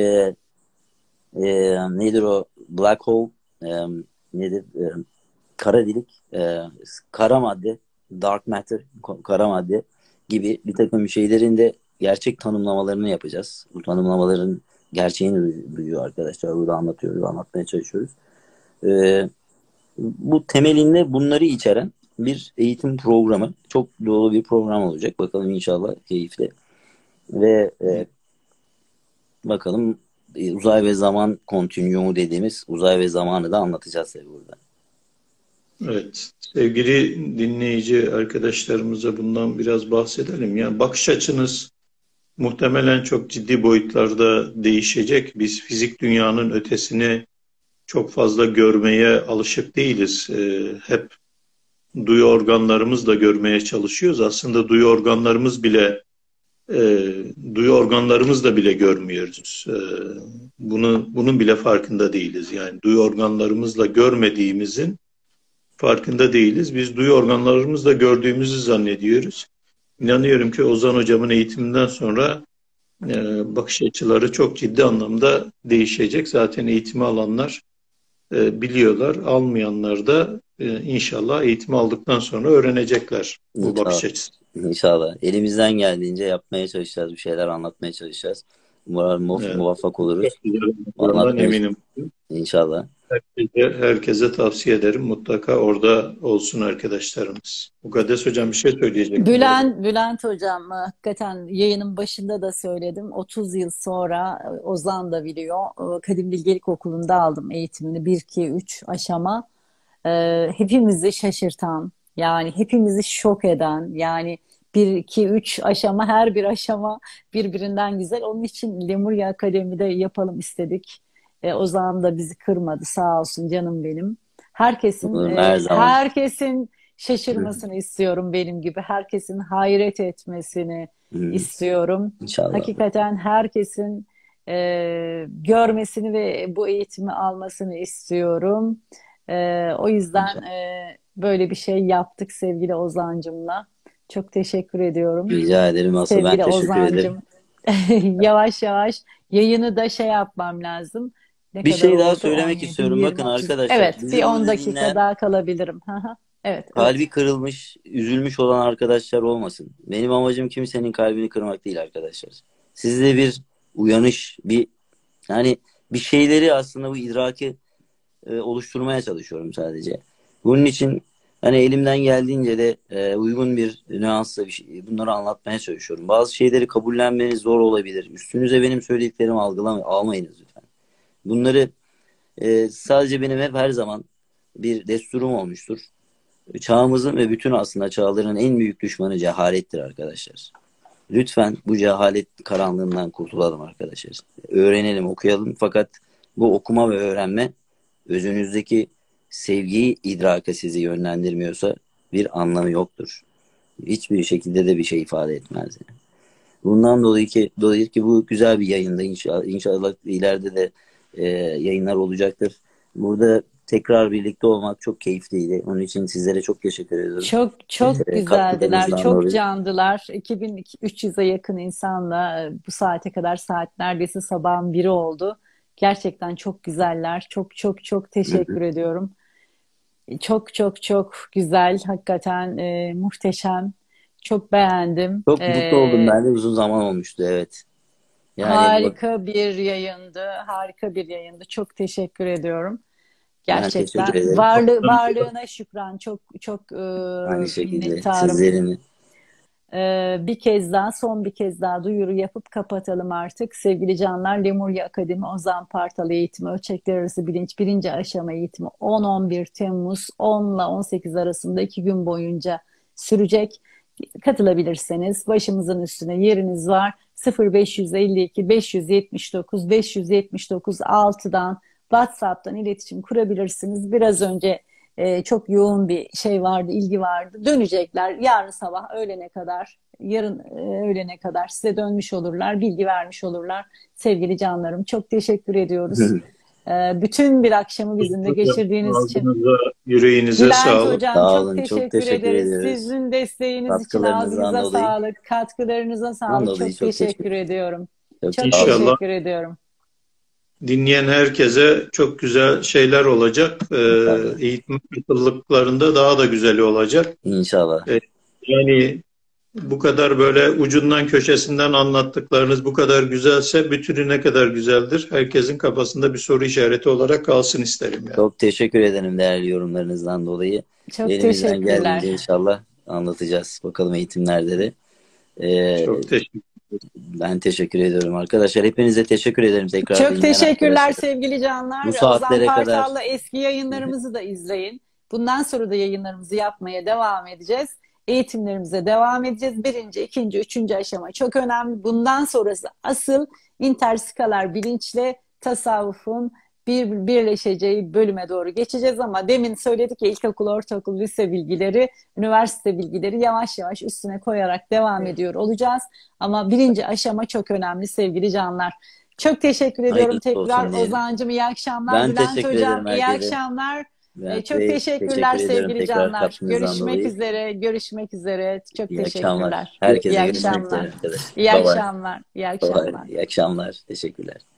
[SPEAKER 2] e, nedir o black hole, e, nedir e, kara delik, e, kara madde, dark matter, kara madde gibi bir takım şeylerin de gerçek tanımlamalarını yapacağız. Bu tanımlamaların gerçeğini duyuyor arkadaşlar. Burada anlatıyoruz, anlatmaya çalışıyoruz. Ee, bu temelinde bunları içeren bir eğitim programı. Çok dolu bir program olacak. Bakalım inşallah keyifli. Ve e, bakalım e, uzay ve zaman kontinüumu dediğimiz uzay ve zamanı da anlatacağız tabii burada.
[SPEAKER 3] Evet. Sevgili dinleyici arkadaşlarımıza bundan biraz bahsedelim. Yani bakış açınız muhtemelen çok ciddi boyutlarda değişecek. Biz fizik dünyanın ötesini çok fazla görmeye alışık değiliz. Ee, hep duyu organlarımızla görmeye çalışıyoruz. Aslında duyu organlarımız bile e, duyu organlarımızla bile görmüyoruz. E, bunu bunun bile farkında değiliz. Yani duyu organlarımızla görmediğimizin farkında değiliz. Biz duyu organlarımızla gördüğümüzü zannediyoruz. İnanıyorum ki Ozan hocamın eğitiminden sonra e, bakış açıları çok ciddi anlamda değişecek. Zaten eğitimi alanlar e, biliyorlar. Almayanlar da e, inşallah eğitimi aldıktan sonra öğrenecekler bu
[SPEAKER 2] İnşallah.
[SPEAKER 3] bakış açısı.
[SPEAKER 2] İnşallah. Elimizden geldiğince yapmaya çalışacağız. Bir şeyler anlatmaya çalışacağız. Umarım
[SPEAKER 3] Evet.
[SPEAKER 2] muvaffak oluruz.
[SPEAKER 3] Çok güzel
[SPEAKER 2] Anlatmaya
[SPEAKER 3] eminim.
[SPEAKER 2] İnşallah.
[SPEAKER 3] Herkese, herkese tavsiye ederim. Mutlaka orada olsun arkadaşlarımız. Mukaddes hocam bir şey söyleyecek.
[SPEAKER 1] Bülent, Bülent hocam hakikaten yayının başında da söyledim. otuz yıl sonra Ozan da biliyor. Kadim Bilgelik Okulu'nda aldım eğitimini. bir iki üç aşama. Ee, hepimizi şaşırtan, yani hepimizi şok eden, yani bir iki üç aşama, her bir aşama birbirinden güzel. Onun için Lemuria Akademi'de yapalım istedik. Ee, Ozan da bizi kırmadı, sağ olsun canım benim. Herkesin
[SPEAKER 2] Her
[SPEAKER 1] e,
[SPEAKER 2] zaman.
[SPEAKER 1] herkesin şaşırmasını istiyorum benim gibi. Herkesin hayret etmesini
[SPEAKER 2] Hı.
[SPEAKER 1] istiyorum.
[SPEAKER 2] İnşallah.
[SPEAKER 1] Hakikaten herkesin e, görmesini ve bu eğitimi almasını istiyorum. E, o yüzden
[SPEAKER 2] İnşallah.
[SPEAKER 1] e, böyle bir şey yaptık sevgili Ozancım'la. Çok teşekkür ediyorum.
[SPEAKER 2] Rica ederim. Asıl ben
[SPEAKER 1] Sevgili
[SPEAKER 2] teşekkür ederim.
[SPEAKER 1] Ozancım. Yavaş yavaş yayını da şey yapmam lazım. Ne
[SPEAKER 2] Bir
[SPEAKER 1] kadar
[SPEAKER 2] şey daha
[SPEAKER 1] oldu?
[SPEAKER 2] söylemek
[SPEAKER 1] on yedi,
[SPEAKER 2] istiyorum. Bakın
[SPEAKER 1] yirmi, otuz.
[SPEAKER 2] arkadaşlar,
[SPEAKER 1] Evet, bir
[SPEAKER 2] bizi
[SPEAKER 1] on
[SPEAKER 2] burada
[SPEAKER 1] dakika
[SPEAKER 2] dinleyen,
[SPEAKER 1] daha kalabilirim. Hı hı. Evet, evet.
[SPEAKER 2] kalbi kırılmış, üzülmüş olan arkadaşlar olmasın. Benim amacım kimsenin kalbini kırmak değil arkadaşlar. Sizde bir uyanış, bir yani bir şeyleri aslında bu idraki e, oluşturmaya çalışıyorum sadece. Bunun için hani elimden geldiğince de e, uygun bir nüansla bir şey, bunları anlatmaya çalışıyorum. Bazı şeyleri kabullenmeniz zor olabilir. Üstünüze benim söylediklerimi algılama, almayınız lütfen. Bunları e, sadece benim hep her zaman bir desturum olmuştur. Çağımızın ve bütün aslında çağların en büyük düşmanı cehalettir arkadaşlar. Lütfen bu cehalet karanlığından kurtulalım arkadaşlar. Öğrenelim, okuyalım. Fakat bu okuma ve öğrenme özünüzdeki sevgiyi idraka sizi yönlendirmiyorsa bir anlamı yoktur. Hiçbir şekilde de bir şey ifade etmez. Yani. Bundan dolayı ki, dolayı ki bu güzel bir yayında inşallah, inşallah ileride de e, yayınlar olacaktır. Burada tekrar birlikte olmak çok keyifliydi. Onun için sizlere çok teşekkür ediyorum.
[SPEAKER 1] Çok çok
[SPEAKER 2] E,
[SPEAKER 1] güzeldiler,
[SPEAKER 2] katkılarınızdan
[SPEAKER 1] çok
[SPEAKER 2] dolayı.
[SPEAKER 1] candılar. iki bin üç yüze yakın insanla e, bu saate kadar saat neredeyse sabahın biri oldu. Gerçekten çok güzeller. Çok çok çok
[SPEAKER 2] Hı hı.
[SPEAKER 1] teşekkür ediyorum. Çok çok çok güzel, hakikaten e, muhteşem. Çok beğendim.
[SPEAKER 2] Çok mutlu oldum.
[SPEAKER 1] E,
[SPEAKER 2] Ben de uzun zaman olmuştu. Evet. Yani bak,
[SPEAKER 1] Harika bir yayındı, harika bir yayındı. Çok teşekkür ediyorum.
[SPEAKER 2] ben teşekkür
[SPEAKER 1] Gerçekten
[SPEAKER 2] ederim.
[SPEAKER 1] varlığı varlığına şükran. Çok çok e,
[SPEAKER 2] Aynı şekilde
[SPEAKER 1] minnettarım.
[SPEAKER 2] sizlerin.
[SPEAKER 1] Ee, bir kez daha, son bir kez daha duyuru yapıp kapatalım artık. Sevgili canlar, Lemurya Akademi Ozan Partal Eğitimi Ölçekler Arası Bilinç birinci aşama eğitimi on on bir Temmuz on ile on sekiz arasında iki gün boyunca sürecek. Katılabilirseniz başımızın üstüne yeriniz var. sıfır beş elli iki beş yetmiş dokuz beş yetmiş dokuz altıdan WhatsApp'tan iletişim kurabilirsiniz. Biraz önce ee, çok yoğun bir şey vardı, ilgi vardı. Dönecekler yarın sabah öğlene kadar, yarın e, öğlene kadar size dönmüş olurlar, bilgi vermiş olurlar. Sevgili canlarım, çok teşekkür ediyoruz. Ee, bütün bir akşamı bizimle geçirdiğiniz için.
[SPEAKER 3] Ağzınıza, yüreğinize
[SPEAKER 1] Bülent
[SPEAKER 3] sağlık.
[SPEAKER 1] Hocam
[SPEAKER 2] Sağ
[SPEAKER 1] çok
[SPEAKER 2] olun. Çok
[SPEAKER 1] teşekkür
[SPEAKER 2] teşekkür
[SPEAKER 1] ederiz.
[SPEAKER 2] ediyoruz.
[SPEAKER 1] Sizin desteğiniz için
[SPEAKER 2] Katkılarınızdan
[SPEAKER 1] ağzınıza
[SPEAKER 2] dolayı.
[SPEAKER 1] sağlık, katkılarınıza
[SPEAKER 2] Ondan
[SPEAKER 1] sağlık.
[SPEAKER 2] dolayı
[SPEAKER 1] Çok
[SPEAKER 2] çok teşekkür
[SPEAKER 1] teşekkür ediyorum.
[SPEAKER 2] Çok
[SPEAKER 1] Çok
[SPEAKER 2] sağ olun.
[SPEAKER 3] İnşallah
[SPEAKER 1] teşekkür ediyorum.
[SPEAKER 3] dinleyen herkese çok güzel şeyler olacak. Ee,
[SPEAKER 2] İnşallah.
[SPEAKER 3] eğitim katıllıklarında daha da güzel olacak.
[SPEAKER 2] İnşallah.
[SPEAKER 3] Ee, yani bu kadar böyle ucundan köşesinden anlattıklarınız bu kadar güzelse bütünü ne kadar güzeldir. Herkesin kafasında bir soru işareti olarak kalsın isterim yani.
[SPEAKER 2] Çok teşekkür ederim değerli yorumlarınızdan dolayı.
[SPEAKER 1] Çok
[SPEAKER 2] Elimizden geldiğince
[SPEAKER 1] teşekkürler.
[SPEAKER 2] inşallah anlatacağız. Bakalım eğitimlerde de. Ee,
[SPEAKER 3] Çok teşekkür
[SPEAKER 2] ben teşekkür ediyorum arkadaşlar. Hepinize teşekkür ederim tekrar
[SPEAKER 1] Çok
[SPEAKER 2] dinleyen
[SPEAKER 1] teşekkürler
[SPEAKER 2] arkadaşlar.
[SPEAKER 1] sevgili canlar.
[SPEAKER 2] Bu
[SPEAKER 1] Ozan
[SPEAKER 2] saatlere kadar
[SPEAKER 1] Partal'la eski yayınlarımızı da izleyin. Bundan sonra da yayınlarımızı yapmaya devam edeceğiz. Eğitimlerimize devam edeceğiz. Birinci, ikinci, üçüncü aşama çok önemli. Bundan sonrası asıl interskalar bilinçle tasavvufun bir, birleşeceği bölüme doğru geçeceğiz ama demin söyledik ya, ilkokul, ortaokul, lise bilgileri, üniversite bilgileri yavaş yavaş üstüne koyarak devam ediyor olacağız. Ama birinci aşama çok önemli sevgili canlar. Çok teşekkür ediyorum
[SPEAKER 2] hayırlısı
[SPEAKER 1] tekrar
[SPEAKER 2] olsun diyelim.
[SPEAKER 1] Ozancığım, iyi akşamlar.
[SPEAKER 2] Ben
[SPEAKER 1] Bülent
[SPEAKER 2] teşekkür
[SPEAKER 1] Hocam
[SPEAKER 2] ederim
[SPEAKER 1] iyi
[SPEAKER 2] herkese.
[SPEAKER 1] akşamlar. Ee,
[SPEAKER 2] Ben
[SPEAKER 1] Çok
[SPEAKER 2] de
[SPEAKER 1] teşekkürler
[SPEAKER 2] teşekkür ediyorum
[SPEAKER 1] sevgili
[SPEAKER 2] tekrar
[SPEAKER 1] canlar.
[SPEAKER 2] katkınızdan
[SPEAKER 1] Görüşmek
[SPEAKER 2] dolayı.
[SPEAKER 1] üzere, görüşmek üzere. Çok
[SPEAKER 2] İyi akşamlar.
[SPEAKER 1] teşekkürler.
[SPEAKER 2] Herkese
[SPEAKER 1] İyi
[SPEAKER 2] görüşmek üzere
[SPEAKER 1] akşamlar.
[SPEAKER 2] arkadaşlar.
[SPEAKER 1] İyi
[SPEAKER 2] Bye bye.
[SPEAKER 1] akşamlar. İyi
[SPEAKER 2] Bye bye.
[SPEAKER 1] akşamlar.
[SPEAKER 2] İyi akşamlar. Teşekkürler.